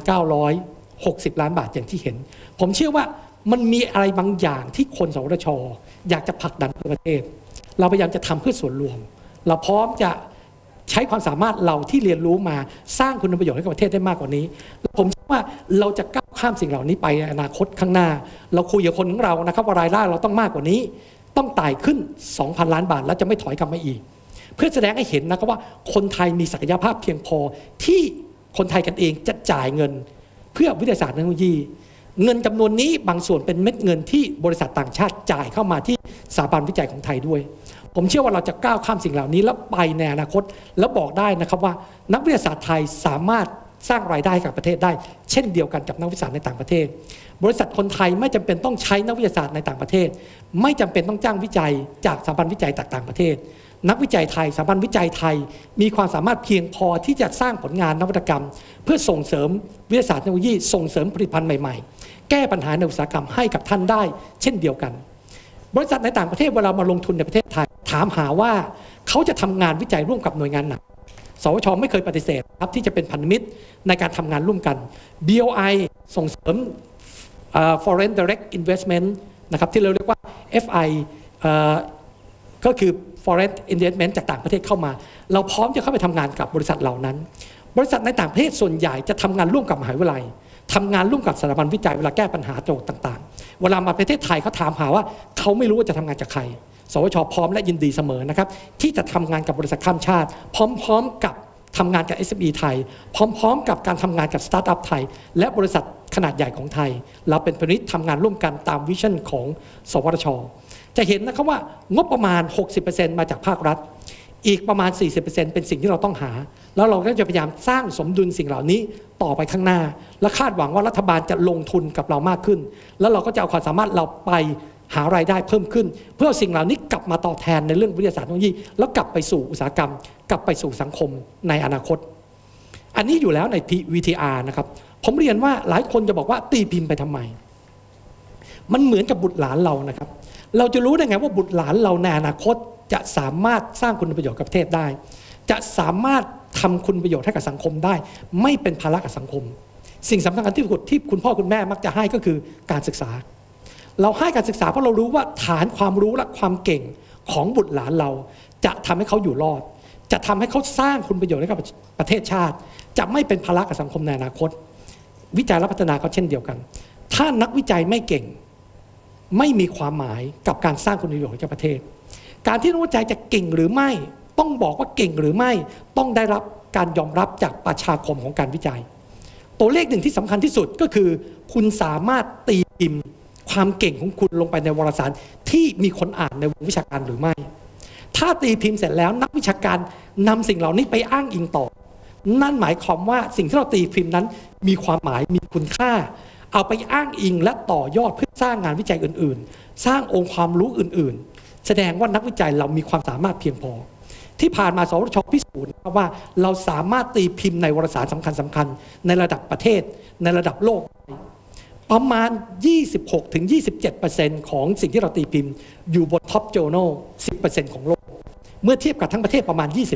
1,960 ล้านบาทอย่างที่เห็นผมเชื่อว่ามันมีอะไรบางอย่างที่คนสวทช.อยากจะผลักดันประเทศเราพยายามจะทำเพื่อส่วนรวมเราพร้อมจะใช้ความสามารถเราที่เรียนรู้มาสร้างคุณประโยชน์ให้กับประเทศได้มากกว่านี้ผมเชื่อว่าเราจะก้าวข้ามสิ่งเหล่านี้ไปในอนาคตข้างหน้าเราคุยกับคนของเรานะครับว่ารายได้เราต้องมากกว่านี้ต้องไต่ขึ้น 2,000 ล้านบาทแล้วจะไม่ถอยกลับมาอีกเพื่อแสดงให้เห็นนะครับว่าคนไทยมีศักยภาพเพียงพอที่คนไทยกันเองจะจ่ายเงินเพื่อวิทยาศาสตร์เทคโนโลยีเงินจำนวนนี้บางส่วนเป็นเม็ดเงินที่บริษัทต่างชาติจ่ายเข้ามาที่สถาบันวิจัยของไทยด้วยผมเชื่อว่าเราจะก้าวข้ามสิ่งเหล่านี้แล้วไปในอนาคตแล้วบอกได้นะครับว่านักวิทยาศาสตร์ไทยสามารถสร้างรายได้กับประเทศได้เช่นเดียวกันกับนักวิทยาศาสตร์ในต่างประเทศบริษัทคนไทยไม่จำเป็นต้องใช้นักวิทยาศาสตร์ในต่างประเทศไม่จำเป็นต้องจ้างวิจัยจากสถาบันวิจัยต่างประเทศนักวิจัยไทยสถาบันวิจัยไทยมีความสามารถเพียงพอที่จะสร้างผลงานนวัตกรรมเพื่อส่งเสริมวิทยาศาสตร์เทคโนโลยีส่งเสริมผลิตภัณฑ์ใหม่ๆแก้ปัญหาในอุตสาหกรรมให้กับท่านได้เช่นเดียวกันบริษัทในต่างประเทศเวลามาลงทุนในประเทศไทยถามหาว่าเขาจะทำงานวิจัยร่วมกับหน่วยงานไหนสวช.ไม่เคยปฏิเสธครับที่จะเป็นพันธมิตรในการทำงานร่วมกัน BOI ส่งเสริมForeign Direct Investment นะครับที่เราเรียกว่า FI ก็คือ Foreign Investment จากต่างประเทศเข้ามาเราพร้อมจะเข้าไปทำงานกับบริษัทเหล่านั้นบริษัทในต่างประเทศส่วนใหญ่จะทำงานร่วมกับมหาวิทยาลัยทำงานร่วมกับสถาบันวิจัยเวลาแก้ปัญหาโจทย์ต่างๆเวลามาประเทศไทยเขาถามหาว่าเขาไม่รู้ว่าจะทำงานจากใครสวช.พร้อมและยินดีเสมอนะครับที่จะทำงานกับบริษัทข้ามชาติพร้อมๆกับทำงานกับ SME ไทยพร้อมๆกับการทำงานกับสตาร์ทอัพไทยและบริษัทขนาดใหญ่ของไทยเราเป็นพันธมิตรทำงานร่วมกันตามวิชั่นของสวทช.จะเห็นนะครับว่างบประมาณ 60% มาจากภาครัฐอีกประมาณ 40% เป็นสิ่งที่เราต้องหาแล้วเราก็จะพยายามสร้างสมดุลสิ่งเหล่านี้ต่อไปข้างหน้าและคาดหวังว่ารัฐบาลจะลงทุนกับเรามากขึ้นแล้วเราก็จะเอาความสามารถเราไปหารายได้เพิ่มขึ้นเพื่อสิ่งเหล่านี้กลับมาตอบแทนในเรื่องวิทยาศาสตร์เทคโนโลยีแล้วกลับไปสู่อุตสาหกรรมกลับไปสู่สังคมในอนาคตอันนี้อยู่แล้วใน VTR นะครับผมเรียนว่าหลายคนจะบอกว่าตีพิมพ์ไปทำไมมันเหมือนกับบุตรหลานเรานะครับเราจะรู้ได้ไงว่าบุตรหลานเราในอนาคตจะสามารถสร้างคุณประโยชน์กับประเทศได้จะสามารถทำคุณประโยชน์ให้กับสังคมได้ไม่เป็นภาระกับสังคมสิ่งสำคัญที่สุดที่คุณพ่อคุณแม่มักจะให้ก็คือการศึกษาเราให้การศึกษาเพราะเรารู้ว่าฐานความรู้และความเก่งของบุตรหลานเราจะทำให้เขาอยู่รอดจะทำให้เขาสร้างคุณประโยชน์ให้กับประเทศชาติจะไม่เป็นภาระกับสังคมในอนาคตวิจัยและพัฒนาก็เช่นเดียวกันถ้านักวิจัยไม่เก่งไม่มีความหมายกับการสร้างคุณประโยชน์ให้กับประเทศการที่นักวิจัยจะเก่งหรือไม่ต้องบอกว่าเก่งหรือไม่ต้องได้รับการยอมรับจากประชาคมของการวิจัยตัวเลขหนึ่งที่สำคัญที่สุดก็คือคุณสามารถตีพิมพ์ความเก่งของคุณลงไปในวารสารที่มีคนอ่านในวงวิชาการหรือไม่ถ้าตีพิมพ์เสร็จแล้วนักวิชาการนำสิ่งเหล่านี้ไปอ้างอิงต่อนั่นหมายความว่าสิ่งที่เราตีพิมพ์นั้นมีความหมายมีคุณค่าเอาไปอ้างอิงและต่อยอดเพื่อสร้างงานวิจัยอื่นๆสร้างองค์ความรู้อื่นๆแสดงว่านักวิจัยเรามีความสามารถเพียงพอที่ผ่านมาสวทช.พิสูจน์ว่าเราสามารถตีพิมพ์ในวารสารสำคัญในระดับประเทศในระดับโลกประมาณ 26-27% ของสิ่งที่เราตีพิมพ์อยู่บนท็อปโจโน 10% ของโลกเมื่อเทียบกับทั้งประเทศประมาณ 20%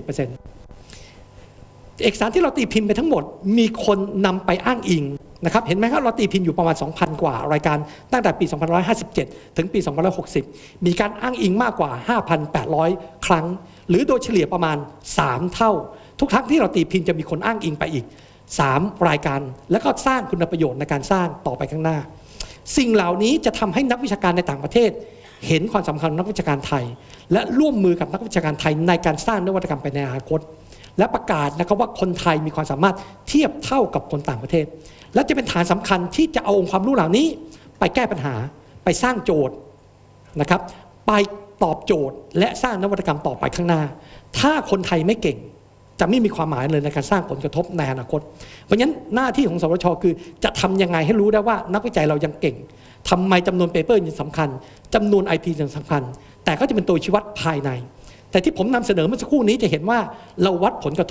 เอกสารที่เราตีพิมพ์ไปทั้งหมดมีคนนำไปอ้างอิงนะครับเห็นไหมครับเราตีพิมพ์อยู่ประมาณ 2,000 กว่ารายการตั้งแต่ปี 2557 ถึงปี 2560 มีการอ้างอิงมากกว่า 5,800 ครั้งหรือโดยเฉลี่ยประมาณ3เท่าทุกครั้งที่เราตีพิมพ์จะมีคนอ้างอิงไปอีก3รายการแล้วก็สร้างคุณประโยชน์ในการสร้างต่อไปข้างหน้าสิ่งเหล่านี้จะทำให้นักวิชาการในต่างประเทศเห็นความสำคัญของนักวิชาการไทยและร่วมมือกับนักวิชาการไทยในการสร้างนวัตกรรมไปในอนาคตและประกาศนะครับว่าคนไทยมีความสามารถเทียบเท่ากับคนต่างประเทศและจะเป็นฐานสำคัญที่จะเอาองค์ความรู้เหล่านี้ไปแก้ปัญหาไปสร้างโจทย์นะครับไปตอบโจทย์และสร้างนวัตกรรมต่อไปข้างหน้าถ้าคนไทยไม่เก่งจะไม่มีความหมายเลยในการสร้างผลกระทบในอนาคตเพราะฉะนั้นหน้าที่ของสวทช.คือจะทำยังไงให้รู้ได้ว่านักวิจัยเรายังเก่งทำไมจำนวนเปเปอร์ยังสำคัญจำนวน IP ยังสำคัญแต่ก็จะเป็นตัวชี้วัดภายในแต่ที่ผมนำเสนอเมื่อสักครู่นี้จะเห็นว่าเราวัดผลกระทบ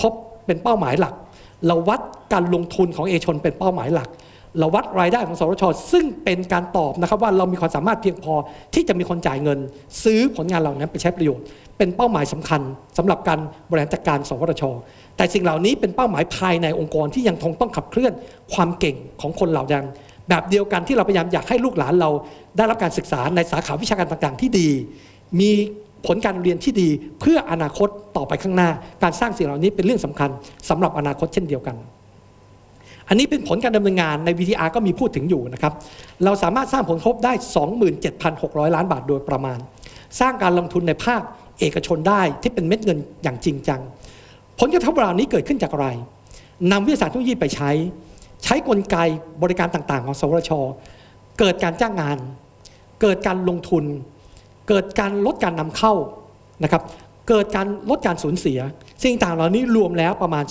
เป็นเป้าหมายหลักเราวัดการลงทุนของเอกชนเป็นเป้าหมายหลักเราวัดรายได้ของสวทช.ซึ่งเป็นการตอบนะครับว่าเรามีความสามารถเพียงพอที่จะมีคนจ่ายเงินซื้อผลงานเหล่านั้นไปใช้ประโยชน์เป็นเป้าหมายสำคัญสำหรับการบริหารจัดการสวทช.แต่สิ่งเหล่านี้เป็นเป้าหมายภายในองค์กรที่ยังคงต้องขับเคลื่อนความเก่งของคนเหล่านั้นแบบเดียวกันที่เราพยายามอยากให้ลูกหลานเราได้รับการศึกษาในสาขาวิชาการต่างๆที่ดีมีผลการเรียนที่ดีเพื่ออนาคตต่อไปข้างหน้าการสร้างสิ่งเหล่านี้เป็นเรื่องสำคัญสำหรับอนาคตเช่นเดียวกันอันนี้เป็นผลการดำเนินงานใน VTR ก็มีพูดถึงอยู่นะครับเราสามารถสร้างผลกระทบได้ 27,600 ล้านบาทโดยประมาณสร้างการลงทุนในภาคเอกชนได้ที่เป็นเม็ดเงินอย่างจริงจังผลกระทบเหล่านี้เกิดขึ้นจากอะไรนำวิทยาศาสตร์เทคโนโลยีไปใช้กลไกบริการต่างๆของสวทช.เกิดการจ้างงานเกิดการลงทุนเกิดการลดการนำเข้านะครับเกิดการลดการสูญเสียสิ่งต่างเหล่านี้รวมแล้วประมาณ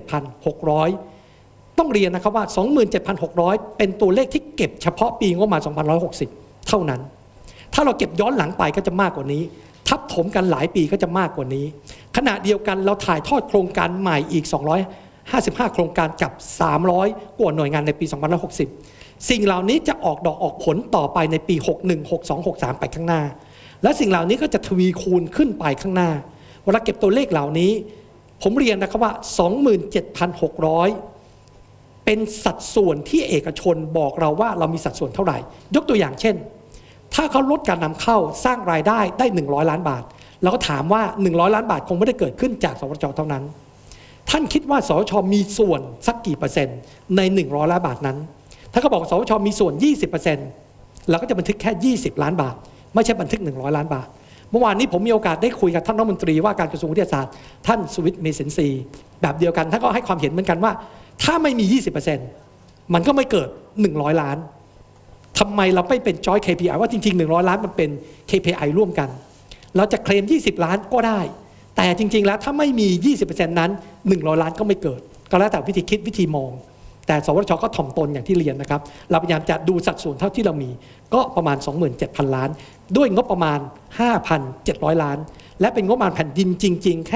27,600 ต้องเรียนนะครับว่า 27,600 เป็นตัวเลขที่เก็บเฉพาะปีงบประมาณ 2560 เท่านั้นถ้าเราเก็บย้อนหลังไปก็จะมากกว่านี้ทับถมกันหลายปีก็จะมากกว่านี้ขณะเดียวกันเราถ่ายทอดโครงการใหม่อีก255 โครงการกับ300 กว่าหน่วยงานในปี 2560 สิ่งเหล่านี้จะออกดอกออกผลต่อไปในปี 61 62 63 ไปข้างหน้าและสิ่งเหล่านี้ก็จะทวีคูณขึ้นไปข้างหน้าเวลาเก็บตัวเลขเหล่านี้ผมเรียนนะครับว่า 27,600 เป็นสัดส่วนที่เอกชนบอกเราว่าเรามีสัดส่วนเท่าไหร่ยกตัวอย่างเช่นถ้าเขาลดการนำเข้าสร้างรายได้ได้100 ล้านบาทเราก็ถามว่า100 ล้านบาทคงไม่ได้เกิดขึ้นจากสวทช.เท่านั้นท่านคิดว่าสวทช.มีส่วนสักกี่เปอร์เซ็นต์ใน100 ล้านบาทนั้นถ้าเขาบอกสวทช.มีส่วน 20% เราก็จะบันทึกแค่20 ล้านบาทไม่ใช่บันทึก100 ล้านบาทเมื่อวานนี้ผมมีโอกาสได้คุยกับท่านรัฐมนตรีว่าการกระทรวงวิทยาศาสตร์ท่านสุวิทย์ เมษินทรีย์แบบเดียวกันท่านก็ให้ความเห็นเหมือนกันว่าถ้าไม่มี 20% มันก็ไม่เกิด100 ล้านทำไมเราไม่เป็น Joint KPI ว่าจริงๆ100 ล้านมันเป็น KPI ร่วมกันเราจะเคลม20 ล้านก็ได้แต่จริงๆแล้วถ้าไม่มี 20% นั้น100 ล้านก็ไม่เกิดก็แล้วแต่วิธีคิดวิธีมองแต่สวทช.ก็ถ่อมตนอย่างที่เรียนนะครับเราพยายามจะดูสัดส่วนเท่าที่เรามีก็ประมาณ 27,000 ล้านด้วยงบประมาณ 5,700 ล้านและเป็นงบประมาณแผ่นดินจริงๆแค่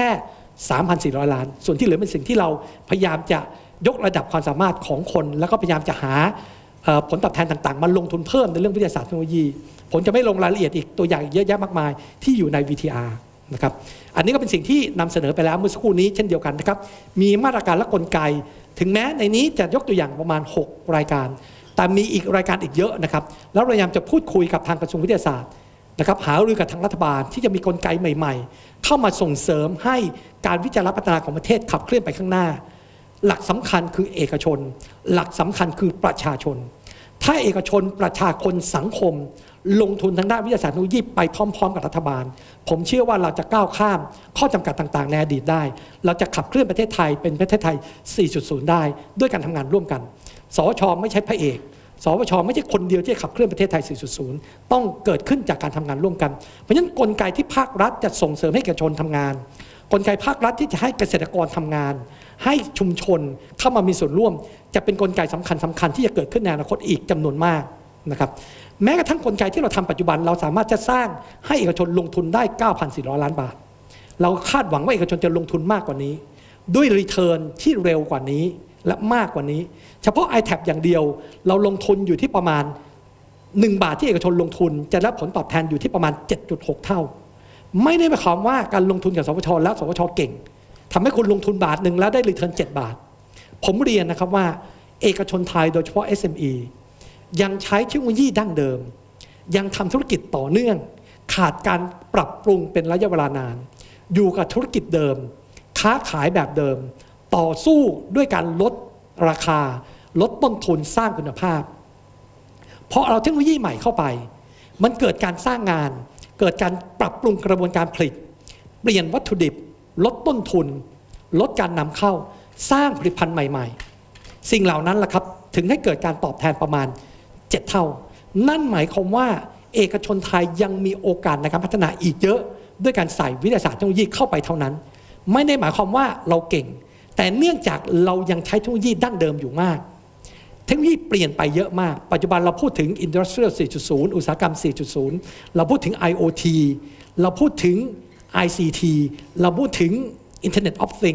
3,400 ล้านส่วนที่เหลือเป็นสิ่งที่เราพยายามจะยกระดับความสามารถของคนแล้วก็พยายามจะหาผลตอบแทนต่างๆมาลงทุนเพิ่มในเรื่องวิทยาศาสตร์เทคโนโลยีผมจะไม่ลงรายละเอียดอีกตัวอย่างเยอะแยะมากมายที่อยู่ใน VTR นะครับอันนี้ก็เป็นสิ่งที่นำเสนอไปแล้วเมื่อสักครู่นี้เช่นเดียวกันนะครับมีมาตรการและกลไกถึงแม้ในนี้จะยกตัวอย่างประมาณ6รายการแต่มีอีกรายการอีกเยอะนะครับแล้วพยายามจะพูดคุยกับทางกระทรวงวิทยาศาสตร์นะครับหารือกับทางรัฐบาลที่จะมีกลไกใหม่ๆเข้ามาส่งเสริมให้การวิจัยและพัฒนาของประเทศขับเคลื่อนไปข้างหน้าหลักสำคัญคือเอกชนหลักสำคัญคือประชาชนถ้าเอกชนประชาชนสังคมลงทุนทางด้านวิทยาศาสตร์เทคโนโลยีไปพร้อมๆกับรัฐบาลผมเชื่อว่าเราจะก้าวข้ามข้อจำกัดต่างๆในอดีตได้เราจะขับเคลื่อนประเทศไทยเป็นประเทศไทย 4.0 ได้ด้วยการทำงานร่วมกันสวช.ไม่ใช่พระเอกสวช.ไม่ใช่คนเดียวที่ขับเคลื่อนประเทศไทย 4.0 ต้องเกิดขึ้นจากการทำงานร่วมกันเพราะฉะนั้นกลไกที่ภาครัฐจะส่งเสริมให้เอกชนทำงานกลไกภาครัฐที่จะให้เกษตรกรทำงานให้ชุมชนเข้ามามีส่วนร่วมจะเป็นกลไกสำคัญที่จะเกิดขึ้นในอนาคตอีกจำนวนมากนะครับแม้กระทั่งกลไกที่เราทำปัจจุบันเราสามารถจะสร้างให้เอกชนลงทุนได้ 9,400 ล้านบาทเราคาดหวังว่าเอกชนจะลงทุนมากกว่านี้ด้วยรีเทิร์นที่เร็วกว่านี้และมากกว่านี้เฉพาะ iTab อย่างเดียวเราลงทุนอยู่ที่ประมาณ1 บาทที่เอกชนลงทุนจะได้ผลตอบแทนอยู่ที่ประมาณ 7.6 เท่าไม่ได้หมายความว่าการลงทุนกับสวทช.แล้วสวทช.เก่งทำให้คุณลงทุนบาทหนึ่งแล้วได้รีเทิร์น7 บาทผมเรียนนะครับว่าเอกชนไทยโดยเฉพาะ SME ยังใช้เทคโนโลยีดั้งเดิมยังทำธุรกิจต่อเนื่องขาดการปรับปรุงเป็นระยะเวลานานอยู่กับธุรกิจเดิมค้าขายแบบเดิมต่อสู้ด้วยการลดราคาลดต้นทุนสร้างคุณภาพพอเอาเทคโนโลยีใหม่เข้าไปมันเกิดการสร้างงานเกิดการปรับปรุงกระบวนการผลิตเปลี่ยนวัตถุดิบลดต้นทุนลดการนำเข้าสร้างผลิตภัณฑ์ใหม่ๆสิ่งเหล่านั้นล่ะครับถึงให้เกิดการตอบแทนประมาณ7 เท่านั่นหมายความว่าเอกชนไทยยังมีโอกาสในการพัฒนาอีกเยอะด้วยการใส่วิทยาศาสตร์เทคโนโลยีเข้าไปเท่านั้นไม่ได้หมายความว่าเราเก่งแต่เนื่องจากเรายังใช้เทคโนโลยีดั้งเดิมอยู่มากเทคโนโลยีเปลี่ยนไปเยอะมากปัจจุบันเราพูดถึง Industrial 4.0 อุตสาหกรรม 4.0 เราพูดถึง IoT เราพูดถึง ICT เราพูดถึง Internet of Things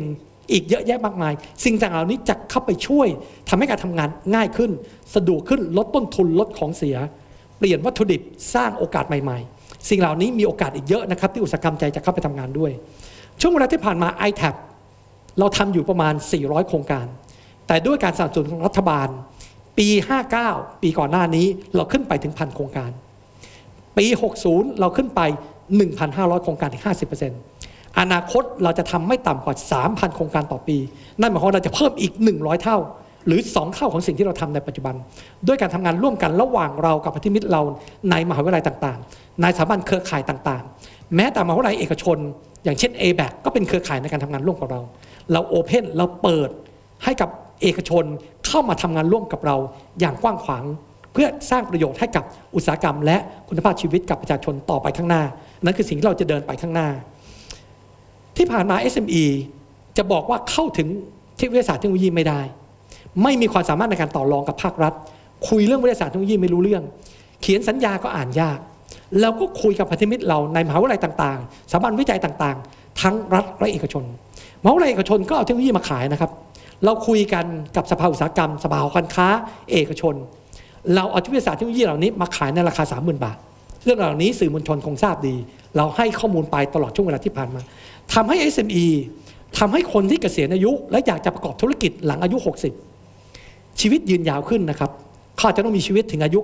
อีกเยอะแยะมากมายสิ่งต่างเหล่านี้จะเข้าไปช่วยทำให้การทำงานง่ายขึ้นสะดวกขึ้นลดต้นทุนลดของเสียเปลี่ยนวัตถุดิบสร้างโอกาสใหม่ๆสิ่งเหล่านี้มีโอกาสอีกเยอะนะครับที่อุตสาหกรรมใจจะเข้าไปทำงานด้วยช่วงเวลาที่ผ่านมา iTab เราทำอยู่ประมาณ400โครงการแต่ด้วยการสนับสนุนของรัฐบาลปี59ปีก่อนหน้านี้เราขึ้นไปถึง1,000โครงการปี60เราขึ้นไป 1,500 โครงการถึง 50% อนาคตเราจะทำไม่ต่ำกว่า 3,000 โครงการต่อปีนั่นหมายความว่าเราจะเพิ่มอีก100เท่าหรือ2เท่าของสิ่งที่เราทำในปัจจุบันด้วยการทำงานร่วมกันระหว่างเรากับพันธมิตรเราในมหาวิทยาลัยต่างๆในสถาบันเครือข่ายต่างๆแม้แต่มหาวิทยาลัยเอกชนอย่างเช่น ABAC ก็เป็นเครือข่ายในการทำงานร่วมกับเราโอเพนเราเปิดให้กับเอกชนเข้ามาทำงานร่วมกับเราอย่างกว้างขวางเพื่อสร้างประโยชน์ให้กับอุตสาหกรรมและคุณภาพชีวิตกับประชาชนต่อไปข้างหน้านั่นคือสิ่งที่เราจะเดินไปข้างหน้าที่ผ่านมา SME จะบอกว่าเข้าถึงเทคโนโลยีศาสตร์เทคโนโลยีไม่ได้ไม่มีความสามารถในการต่อรองกับภาครัฐคุยเรื่องวิทยาศาสตร์เทคโนโลยีไม่รู้เรื่องเขียนสัญญาก็อ่านยากแล้วก็คุยกับพันธมิตรเราในมหาวิทยาลัยต่างๆสถาบันวิจัยต่างๆทั้งรัฐและเอกชนมหาวิทยาลัยเอกชนก็เอาเทคโนโลยีมาขายนะครับเราคุยกันกับสภาอุตสาหกรรมสภาหอการค้าเอกชนเราเอาวิทยาศาสตร์เทคโนโลยีเหล่านี้มาขายในราคา 30,000 บาทเรื่องเหล่านี้สื่อมวลชนคงทราบดีเราให้ข้อมูลไปตลอดช่วงเวลาที่ผ่านมาทำให้ SME ทำให้คนที่เกษียณอายุและอยากจะประกอบธุรกิจหลังอายุ60ชีวิตยืนยาวขึ้นนะครับเขาอาจจะต้องมีชีวิตถึงอายุ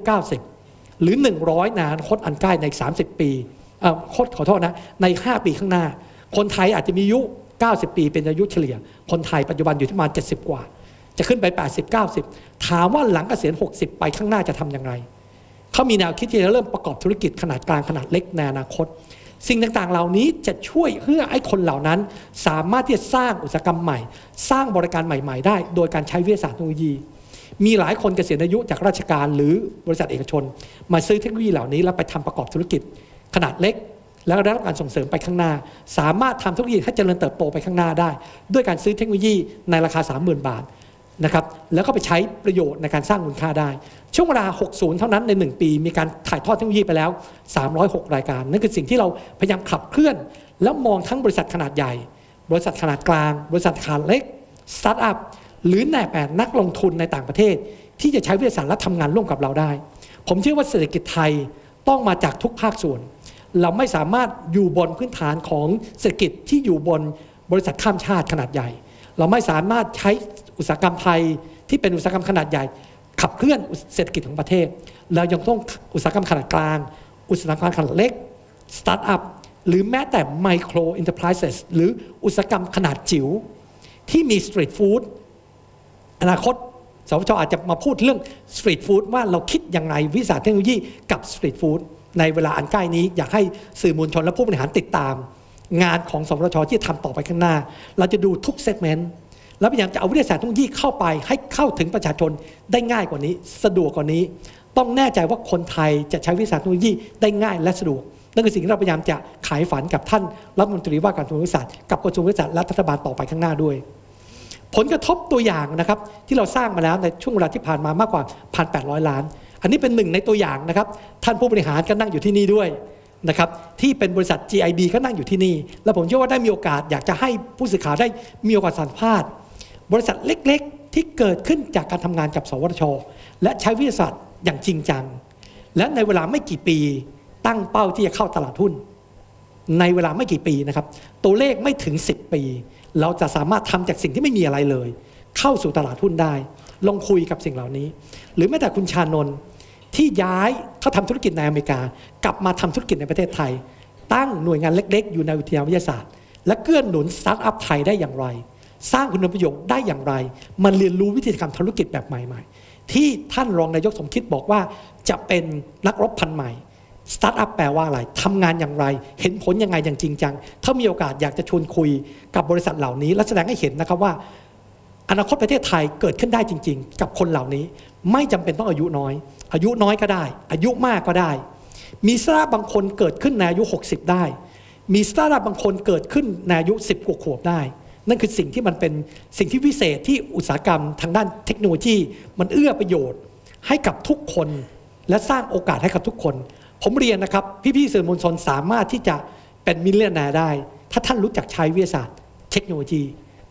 90หรือ100ในอนาคตอันใกล้ใน30ปีขอโทษนะใน5ปีข้างหน้าคนไทยอาจจะมีอายุ90ปีเป็นอายุเฉลี่ยคนไทยปัจจุบันอยู่ที่ประมาณ70กว่าจะขึ้นไป80 90ถามว่าหลังเกษียณ60ไปข้างหน้าจะทำอย่างไรเขามีแนวคิดที่จะเริ่มประกอบธุรกิจขนาดกลางขนาดเล็กในอนาคตสิ่งต่างๆเหล่านี้จะช่วยเพื่อให้คนเหล่านั้นสามารถที่จะสร้างอุตสาหกรรมใหม่สร้างบริการใหม่ๆได้โดยการใช้วิทยาศาสตร์เทคโนโลยีมีหลายคนเกษียณอายุจากราชการหรือบริษัทเอกชนมาซื้อเทคโนโลยีเหล่านี้แล้วไปทำประกอบธุรกิจขนาดเล็กแล้วได้รับการส่งเสริมไปข้างหน้าสามารถทำธุรกิจให้เจริญเติบโตไปข้างหน้าได้ด้วยการซื้อเทคโนโลยีในราคา 30,000 บาทนะครับแล้วก็ไปใช้ประโยชน์ในการสร้างมูลค่าได้ช่วงเวลา60เท่านั้นใน1ปีมีการถ่ายทอดเทคโนโลยีไปแล้ว306รายการนั่นคือสิ่งที่เราพยายามขับเคลื่อนแล้วมองทั้งบริษัทขนาดใหญ่บริษัทขนาดกลางบริษัทขนาดเล็กสตาร์ทอัพหรือแน่นักลงทุนในต่างประเทศที่จะใช้วิทยาศาสตร์และทำงานร่วมกับเราได้ผมเชื่อว่าเศรษฐกิจไทยต้องมาจากทุกภาคส่วนเราไม่สามารถอยู่บนพื้นฐานของเศรษฐกิจที่อยู่บนบริษัทข้ามชาติขนาดใหญ่เราไม่สามารถใช้อุตสาหกรรมไทยที่เป็นอุตสาหกรรมขนาดใหญ่ขับเคลื่อนเศรษฐกิจของประเทศเรายังต้องอุตสาหกรรมขนาดกลางอุตสาหกรรมขนาดเล็กสตาร์ทอัพหรือแม้แต่ไมโครเอ็นเตอร์ไพรส์หรืออุตสาหกรรมขนาดจิ๋วที่มีสตรีทฟู้ดอนาคตสวช.อาจจะมาพูดเรื่องสตรีทฟู้ดว่าเราคิดยังไงวิทยาศาสตร์เทคโนโลยีกับสตรีทฟู้ดในเวลาอันใกล้นี้อยากให้สื่อมวลชนและผู้บริหารติดตามงานของสวช.ที่ทำต่อไปข้างหน้าเราจะดูทุกเซกเมนต์แล้วพยายามจะเอาวิทยาศาสตร์เทคโนโลยีเข้าไปให้เข้าถึงประชาชนได้ง่ายกว่านี้สะดวกกว่านี้ต้องแน่ใจว่าคนไทยจะใช้วิทยาศาสตร์เทคโนโลยีได้ง่ายและสะดวกนั่นคือสิ่งที่เราพยายามจะขายฝันกับท่านรัฐมนตรีว่าการกระทรวงวิทยาศาสตร์กับกระทรวงวิทยาศาสตร์และรัฐบาลต่อไปข้างหน้าด้วยผลกระทบตัวอย่างนะครับที่เราสร้างมาแล้วในช่วงเวลาที่ผ่านมามากกว่า 1,800 ล้านอันนี้เป็นหนึ่งในตัวอย่างนะครับท่านผู้บริหารก็นั่งอยู่ที่นี่ด้วยนะครับที่เป็นบริษัท GIB ก็นั่งอยู่ที่นี่และผมเชื่อว่าได้มีโอกาสอยากจะให้ผู้สื่อข่าวได้มีโอกาสสัมภาษณ์บริษัทเล็กๆที่เกิดขึ้นจากการทำงานกับสวทช.และใช้วิทยาศาสตร์อย่างจริงจังและในเวลาไม่กี่ปีตั้งเป้าที่จะเข้าตลาดหุ้นในเวลาไม่กี่ปีนะครับตัวเลขไม่ถึง10 ปีเราจะสามารถทำจากสิ่งที่ไม่มีอะไรเลยเข้าสู่ตลาดหุ้นได้ลองคุยกับสิ่งเหล่านี้หรือแม้แต่คุณชานนท์ที่ย้ายเขาทำธุรกิจในอเมริกากลับมาทำธุรกิจในประเทศไทยตั้งหน่วยงานเล็กๆอยู่ในวิทยาศาสตร์และเกื้อหนุนสตาร์ทอัพไทยได้อย่างไรสร้างคุณประโยชน์ได้อย่างไรมันเรียนรู้วิธีการธุรกิจแบบใหม่ๆที่ท่านรองนายกสมคิดบอกว่าจะเป็นนักรบพันใหม่สตาร์ทอัพแปลว่าอะไรทำงานอย่างไรเห็นผลยังไงอย่างจริงจังถ้ามีโอกาสอยากจะชวนคุยกับบริษัทเหล่านี้และแสดงให้เห็นนะครับว่าอนาคตประเทศไทยเกิดขึ้นได้จริงๆกับคนเหล่านี้ไม่จำเป็นต้องอายุน้อยก็ได้อายุมากก็ได้มีสตาร์ทอัพบางคนเกิดขึ้นในอายุ60ได้มีสตาร์ทอัพบางคนเกิดขึ้นในอายุ10 กว่าขวบได้นั่นคือสิ่งที่มันเป็นสิ่งที่วิเศษที่อุตสาหกรรมทางด้านเทคโนโลยีมันเอื้อประโยชน์ให้กับทุกคนและสร้างโอกาสให้กับทุกคนผมเรียนนะครับพี่ๆสื่อมวลชนสามารถที่จะเป็นมิลเลนเนียร์ได้ถ้าท่านรู้จักใช้วิทยาศาสตร์เทคโนโลยี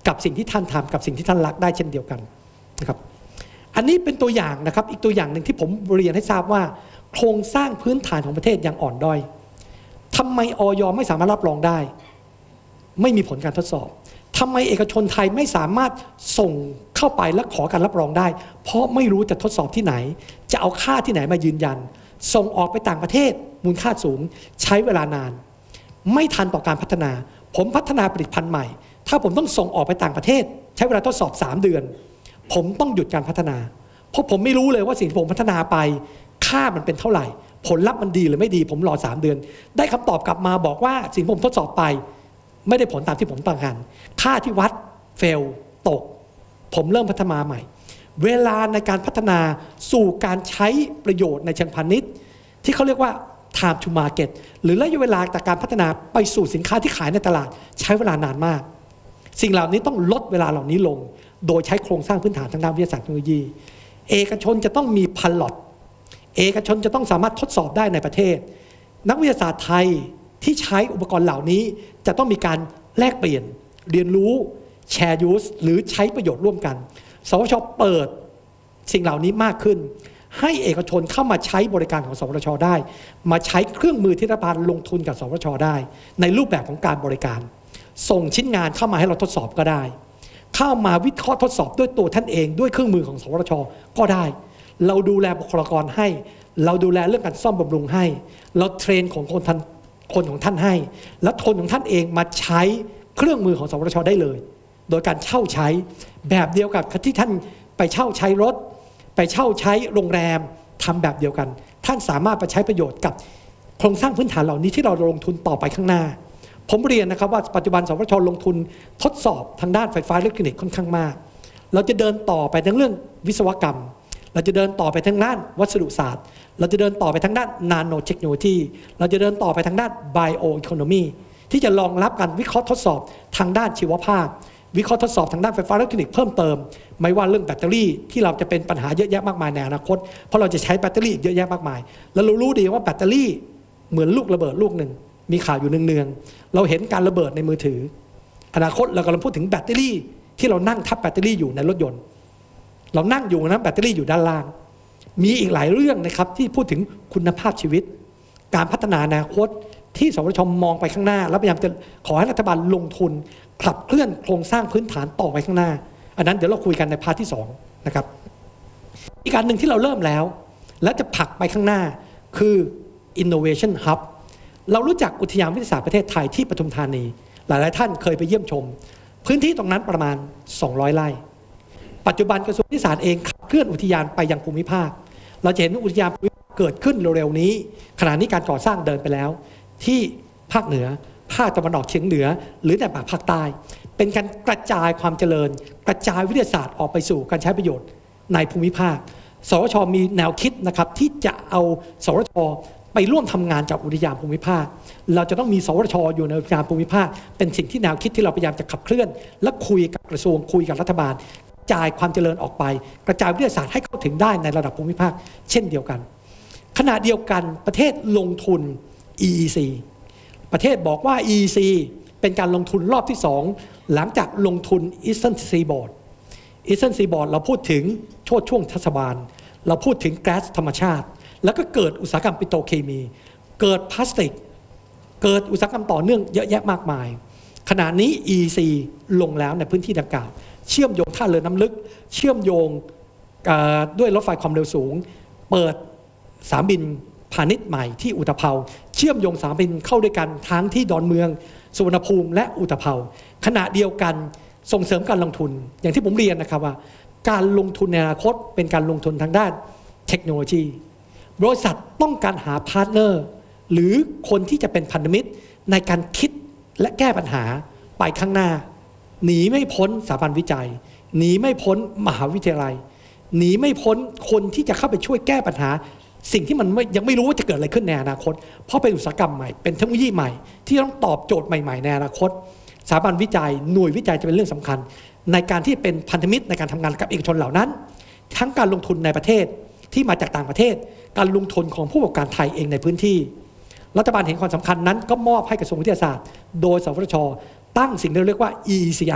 กับสิ่งที่ท่านทำกับสิ่งที่ท่านรักได้เช่นเดียวกันนะครับอันนี้เป็นตัวอย่างนะครับอีกตัวอย่างหนึ่งที่ผมเรียนให้ทราบว่าโครงสร้างพื้นฐานของประเทศยังอ่อนด้อยทำไมอย.ไม่สามารถรับรองได้ไม่มีผลการทดสอบทำไมเอกชนไทยไม่สามารถส่งเข้าไปและขอการรับรองได้เพราะไม่รู้จะทดสอบที่ไหนจะเอาค่าที่ไหนมายืนยันส่งออกไปต่างประเทศมูลค่าสูงใช้เวลานานไม่ทันต่อการพัฒนาผมพัฒนาผลิตภัณฑ์ใหม่ถ้าผมต้องส่งออกไปต่างประเทศใช้เวลาทดสอบ3 เดือนผมต้องหยุดการพัฒนาเพราะผมไม่รู้เลยว่าสิ่งที่ผมพัฒนาไปค่ามันเป็นเท่าไหร่ผลลัพธ์มันดีหรือไม่ดีผมรอ3 เดือนได้คำตอบกลับมาบอกว่าสิ่งที่ผมทดสอบไปไม่ได้ผลตามที่ผมต้องการค่าที่วัดเฟลตกผมเริ่มพัฒนาใหม่เวลาในการพัฒนาสู่การใช้ประโยชน์ในเชิงพาณิชย์ที่เขาเรียกว่า time to market หรือระยะเวลาจากการพัฒนาไปสู่สินค้าที่ขายในตลาดใช้เวลานานมากสิ่งเหล่านี้ต้องลดเวลาเหล่านี้ลงโดยใช้โครงสร้างพื้นฐานทางด้านวิทยาศาสตร์เทคโนโลยีเอกชนจะต้องมีพันล็อตเอกชนจะต้องสามารถทดสอบได้ในประเทศนักวิทยาศาสตร์ไทยที่ใช้อุปกรณ์เหล่านี้จะต้องมีการแลกเปลี่ยนเรียนรู้แชร์ยูสหรือใช้ประโยชน์ร่วมกันสวทช.เปิดสิ่งเหล่านี้มากขึ้นให้เอกชนเข้ามาใช้บริการของสวทช.ได้มาใช้เครื่องมือที่รัฐบาลลงทุนกับสวทช.ได้ในรูปแบบของการบริการส่งชิ้นงานเข้ามาให้เราทดสอบก็ได้เข้ามาวิเคราะห์ทดสอบด้วยตัวท่านเองด้วยเครื่องมือของสวทช.ก็ได้เราดูแลบุคลากรให้เราดูแลเรื่องการซ่อมบำรุงให้เราเทรนของคนของท่านให้และคนของท่านเองมาใช้เครื่องมือของสวทช.ได้เลยโดยการเช่าใช้แบบเดียวกับที่ท่านไปเช่าใช้รถไปเช่าใช้โรงแรมทำแบบเดียวกันท่านสามารถไปใช้ประโยชน์กับโครงสร้างพื้นฐานเหล่านี้ที่เราลงทุนต่อไปข้างหน้าผมเรียนนะครับว่าปัจจุบันสวทช.ลงทุนทดสอบทางด้านไฟฟ้าอิเล็กทรอนิกส์ค่อนข้างมากเราจะเดินต่อไปทั้งเรื่องวิศวกรรมเราจะเดินต่อไปทางด้านวัสดุศาสตร์เราจะเดินต่อไปทางด้านนาโนเทคโนโลยีเราจะเดินต่อไปทางด้านไบโออีโคโนมีที่จะรองรับการวิเคราะห์ทดสอบทางด้านชีวภาพวิเคราะห์ทดสอบทางด้านไฟฟ้าอิเล็กทรอนิกส์เพิ่มเติมไม่ว่าเรื่องแบตเตอรี่ที่เราจะเป็นปัญหาเยอะแยะมากมายในอนาคตเพราะเราจะใช้แบตเตอรี่เยอะแยะมากมายแล้วเรารู้ดีว่าแบตเตอรี่เหมือนลูกระเบิดลูกหนึ่งมีข่าวอยู่เนืองๆเราเห็นการระเบิดในมือถืออนาคตเรากำลังพูดถึงแบตเตอรี่ที่เรานั่งทับแบตเตอรี่อยู่ในรถยนต์เรานั่งอยู่นะแบตเตอรี่อยู่ด้านล่างมีอีกหลายเรื่องนะครับที่พูดถึงคุณภาพชีวิตการพัฒนาอนาคตที่สวทช.มองไปข้างหน้าแล้วพยายามจะขอให้รัฐบาลลงทุนขับเคลื่อนโครงสร้างพื้นฐานต่อไปข้างหน้าอันนั้นเดี๋ยวเราคุยกันในพาร์ทที่2นะครับอีกการหนึ่งที่เราเริ่มแล้วและจะผลักไปข้างหน้าคือ Innovation Hub เรารู้จักอุทยานวิทยาศาสตร์ประเทศไทยที่ปทุมธานีหลายๆท่านเคยไปเยี่ยมชมพื้นที่ตรงนั้นประมาณ200 ไร่ปัจจุบันกระทรวงวิทยาศาสตร์เองขับเคลื่อนอุทยานไปยังภูมิภาคเราจะเห็นอุทยานเกิดขึ้นเร็วๆนี้ขณะนี้การก่อสร้างเดินไปแล้วที่ภาคเหนือภาคตะวันออกเฉียงเหนือหรือในภาคใต้เป็นการกระจายความเจริญกระจายวิทยาศาสตร์ออกไปสู่การใช้ประโยชน์ในภูมิภาคสวทช.มีแนวคิดนะครับที่จะเอาสวทช.ไปร่วมทำงานกับอุทยานภูมิภาคเราจะต้องมีสวทช.อยู่ในอุทยานภูมิภาคเป็นสิ่งที่แนวคิดที่เราพยายามจะขับเคลื่อนและคุยกับกระทรวงคุยกับรัฐบาลกระจายความเจริญออกไปกระจายวิทยาศาสตร์ให้เข้าถึงได้ในระดับภูมิภาคเช่นเดียวกันขณะเดียวกันประเทศลงทุน EEC ประเทศบอกว่า EEC เป็นการลงทุนรอบที่2หลังจากลงทุน Eastern Seaboard Eastern Seaboard เราพูดถึงช่วงเทศบาลเราพูดถึงแก๊สธรรมชาติแล้วก็เกิดอุตสาหกรรมปิโตรเคมีเกิดพลาสติกเกิดอุตสาหกรรมต่อเนื่องเยอะแยะมากมายขณะนี้ EEC ลงแล้วในพื้นที่ดังกล่าวเชื่อมโยงท่าเรือน้ำลึกเชื่อมโยงด้วยรถไฟความเร็วสูงเปิดสนามบินพาณิชย์ใหม่ที่อุตภเปาเชื่อมโยงสนามบินเข้าด้วยกันทั้งที่ดอนเมืองสุวรรณภูมิและอุตภเปาขณะเดียวกันส่งเสริมการลงทุนอย่างที่ผมเรียนนะครับว่าการลงทุนในอนาคตเป็นการลงทุนทางด้านเทคโนโลยีบริษัทต้องการหาพาร์ทเนอร์หรือคนที่จะเป็นพันธมิตรในการคิดและแก้ปัญหาไปข้างหน้าหนีไม่พ้นสถาบันวิจัยหนีไม่พ้นมหาวิทยาลัยหนีไม่พ้นคนที่จะเข้าไปช่วยแก้ปัญหาสิ่งที่มันยังไม่รู้ว่าจะเกิดอะไรขึ้นในอนาคตเพราะเป็นอุตสาหกรรมใหม่เป็นเทคโนโลยีใหม่ที่ต้องตอบโจทย์ใหม่ๆในอนาคตสถาบันวิจัยหน่วยวิจัยจะเป็นเรื่องสำคัญในการที่เป็นพันธมิตรในการทำงานกับเอกชนเหล่านั้นทั้งการลงทุนในประเทศที่มาจากต่างประเทศการลงทุนของผู้ประกอบการไทยเองในพื้นที่รัฐบาลเห็นความสำคัญนั้นก็มอบให้กระทรวงวิทยาศาสตร์โดยสวทช.ตั้งสิ่งที่เรียกว่า EECI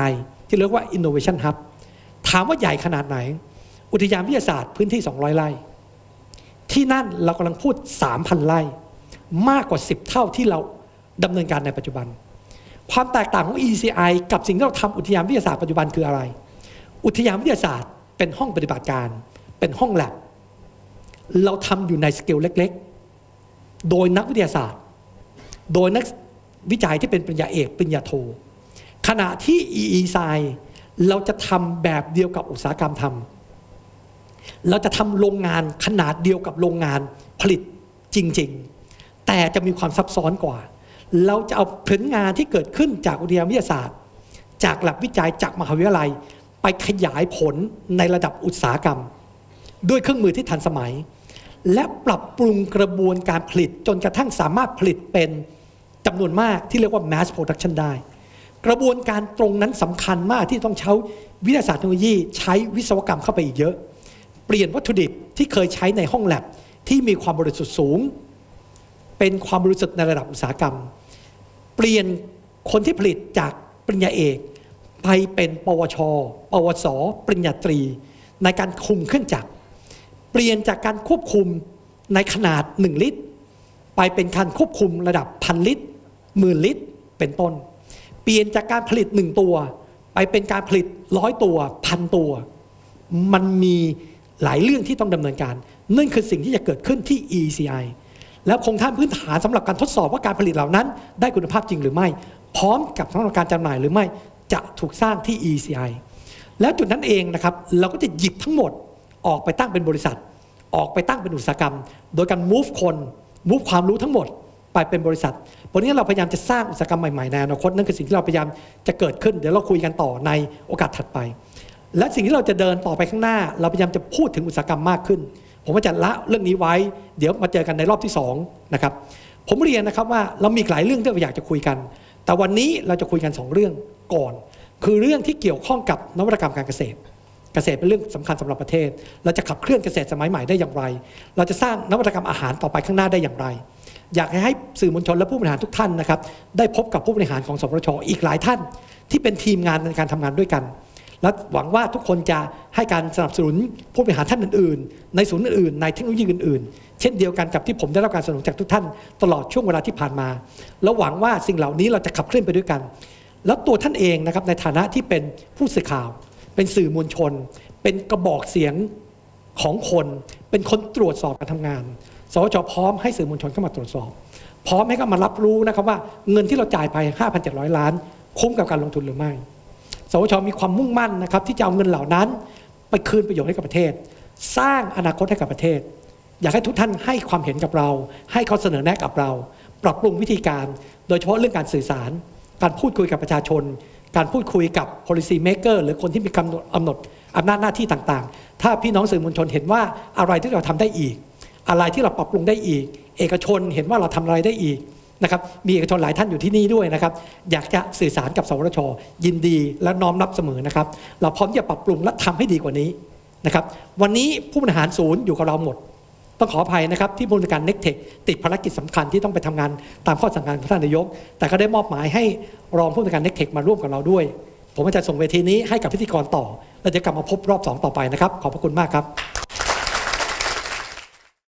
ที่เรียกว่า Innovation Hub ถามว่าใหญ่ขนาดไหนอุทยานวิทยาศาสตร์พื้นที่200 ไร่ที่นั่นเรากำลังพูด 3,000 ไร่มากกว่า10 เท่าที่เราดำเนินการในปัจจุบันความแตกต่างของ ECI กับสิ่งที่เราทำอุทยานวิทยาศาสตร์ปัจจุบันคืออะไรอุทยานวิทยาศาสตร์เป็นห้องปฏิบัติการเป็นห้องแลบเราทำอยู่ในสเกลเล็กๆโดยนักวิทยาศาสตร์โดยนักวิจัยที่เป็นปริญญาเอกปริญญาโทขณะที่ ECI เราจะทำแบบเดียวกับอุตสาหกรรมทำเราจะทำโรงงานขนาดเดียวกับโรงงานผลิตจริงๆแต่จะมีความซับซ้อนกว่าเราจะเอาผลงานที่เกิดขึ้นจากอุทยานวิทยาศาสตร์จากหลักวิจัยจากมหาวิทยาลัยไปขยายผลในระดับอุตสาหกรรมด้วยเครื่องมือที่ทันสมัยและปรับปรุงกระบวนการผลิตจนกระทั่งสามารถผลิตเป็นจำนวนมากที่เรียกว่า mass production ได้กระบวนการตรงนั้นสำคัญมากที่ต้องใช้วิทยาศาสตร์เทคโนโลยีใช้วิศวกรรมเข้าไปอีกเยอะเปลี่ยนวัตถุดิบที่เคยใช้ในห้องแลบที่มีความบริสุทธิ์สูงเป็นความบริสุทธิ์ในระดับอุตสาหกรรมเปลี่ยนคนที่ผลิตจากปริญญาเอกไปเป็นปวชปวสปริญญาตรีในการคุมเครื่องจักรเปลี่ยนจากการควบคุมในขนาด1 ลิตรไปเป็นการควบคุมระดับ1,000 ลิตร10,000 ลิตรเป็นต้นเปลี่ยนจากการผลิต1 ตัวไปเป็นการผลิต100 ตัว1,000 ตัวมันมีหลายเรื่องที่ต้องดำเนินการนั่นคือสิ่งที่จะเกิดขึ้นที่ ECI แล้วโครงสร้างพื้นฐานสำหรับการทดสอบว่าการผลิตเหล่านั้นได้คุณภาพจริงหรือไม่พร้อมกับสำหรับการจำหน่ายหรือไม่จะถูกสร้างที่ ECI แล้วจุดนั้นเองนะครับเราก็จะหยิบทั้งหมดออกไปตั้งเป็นบริษัทออกไปตั้งเป็นอุตสาหกรรมโดยการ move คน move ความรู้ทั้งหมดไปเป็นบริษัทวันนี้เราพยายามจะสร้างอุตสาหกรรมใหม่ๆในอนาคตนั่นคือสิ่งที่เราพยายามจะเกิดขึ้นเดี๋ยวเราคุยกันต่อในโอกาสถัดไปและสิ่งที่เราจะเดินต่อไปข้างหน้าเราพยายามจะพูดถึงอุตสาหกรรมมากขึ้นผมว่าจะละเรื่องนี้ไว้เดี๋ยวมาเจอกันในรอบที่2นะครับผมเรียนนะครับว่าเรามีหลายเรื่องที่เราอยากจะคุยกันแต่วันนี้เราจะคุยกัน2 เรื่องก่อนคือเรื่องที่เกี่ยวข้องกับนวัตกรรมการเกษตรเป็นเรื่องสำคัญสำหรับประเทศเราจะขับเคลื่อนเกษตรสมัยใหม่ได้อย่างไรเราจะสร้างนวัตกรรมอาหารต่อไปข้างหน้าได้อย่างไรอยากให้สื่อมวลชนและผู้บริหารทุกท่านนะครับได้พบกับผู้บริหารของสปช.อีกหลายท่านที่เป็นทีมงานในการทำงานด้วยกันและหวังว่าทุกคนจะให้การสนับสนุนผู้บริหารท่านอื่นๆในศูนย์อื่นๆในเทคโนโลยีอื่นๆเช่นเดียวกันกับที่ผมได้รับการสนับสนุนจากทุกท่านตลอดช่วงเวลาที่ผ่านมาแล้วหวังว่าสิ่งเหล่านี้เราจะขับเคลื่อนไปด้วยกันแล้วตัวท่านเองนะครับในฐานะที่เป็นผู้สื่อข่าวเป็นสื่อมวลชนเป็นกระบอกเสียงของคนเป็นคนตรวจสอบการทำงานสวช.พร้อมให้สื่อมวลชนเข้ามาตรวจสอบพร้อมให้เข้ามารับรู้นะครับว่าเงินที่เราจ่ายไป 5,700 ล้านคุ้มกับการลงทุนหรือไม่สวช.มีความมุ่งมั่นนะครับที่จะเอาเงินเหล่านั้นไปคืนประโยชน์ให้กับประเทศสร้างอนาคตให้กับประเทศอยากให้ทุกท่านให้ความเห็นกับเราให้ข้อเสนอแนะกับเราปรับปรุงวิธีการโดยเฉพาะเรื่องการสื่อสารการพูดคุยกับประชาชนการพูดคุยกับ policy maker หรือคนที่มีกำหนดอำนาจหน้าที่ต่างๆถ้าพี่น้องสื่อมวลชนเห็นว่าอะไรที่เราทำได้อีกอะไรที่เราปรับปรุงได้อีกเอกชนเห็นว่าเราทำอะไรได้อีกนะครับมีเอกชนหลายท่านอยู่ที่นี่ด้วยนะครับอยากจะสื่อสารกับสวทช.ยินดีและน้อมรับเสมอนะครับเราพร้อมที่จะปรับปรุงและทำให้ดีกว่านี้นะครับวันนี้ผู้บริหารศูนย์อยู่กับเราหมดต้องขออภัยนะครับที่ผู้บริการ Nectech ติดภารกิจสำคัญที่ต้องไปทำงานตามข้อสั่งการของท่านนายกแต่ก็ได้มอบหมายให้รองผู้บริการ Nectech มาร่วมกับเราด้วยผมจะส่งเวทีนี้ให้กับพิธีกรต่อแล้วจะกลับมาพบรอบ2ต่อไปนะครับขอบพระคุณมากครับ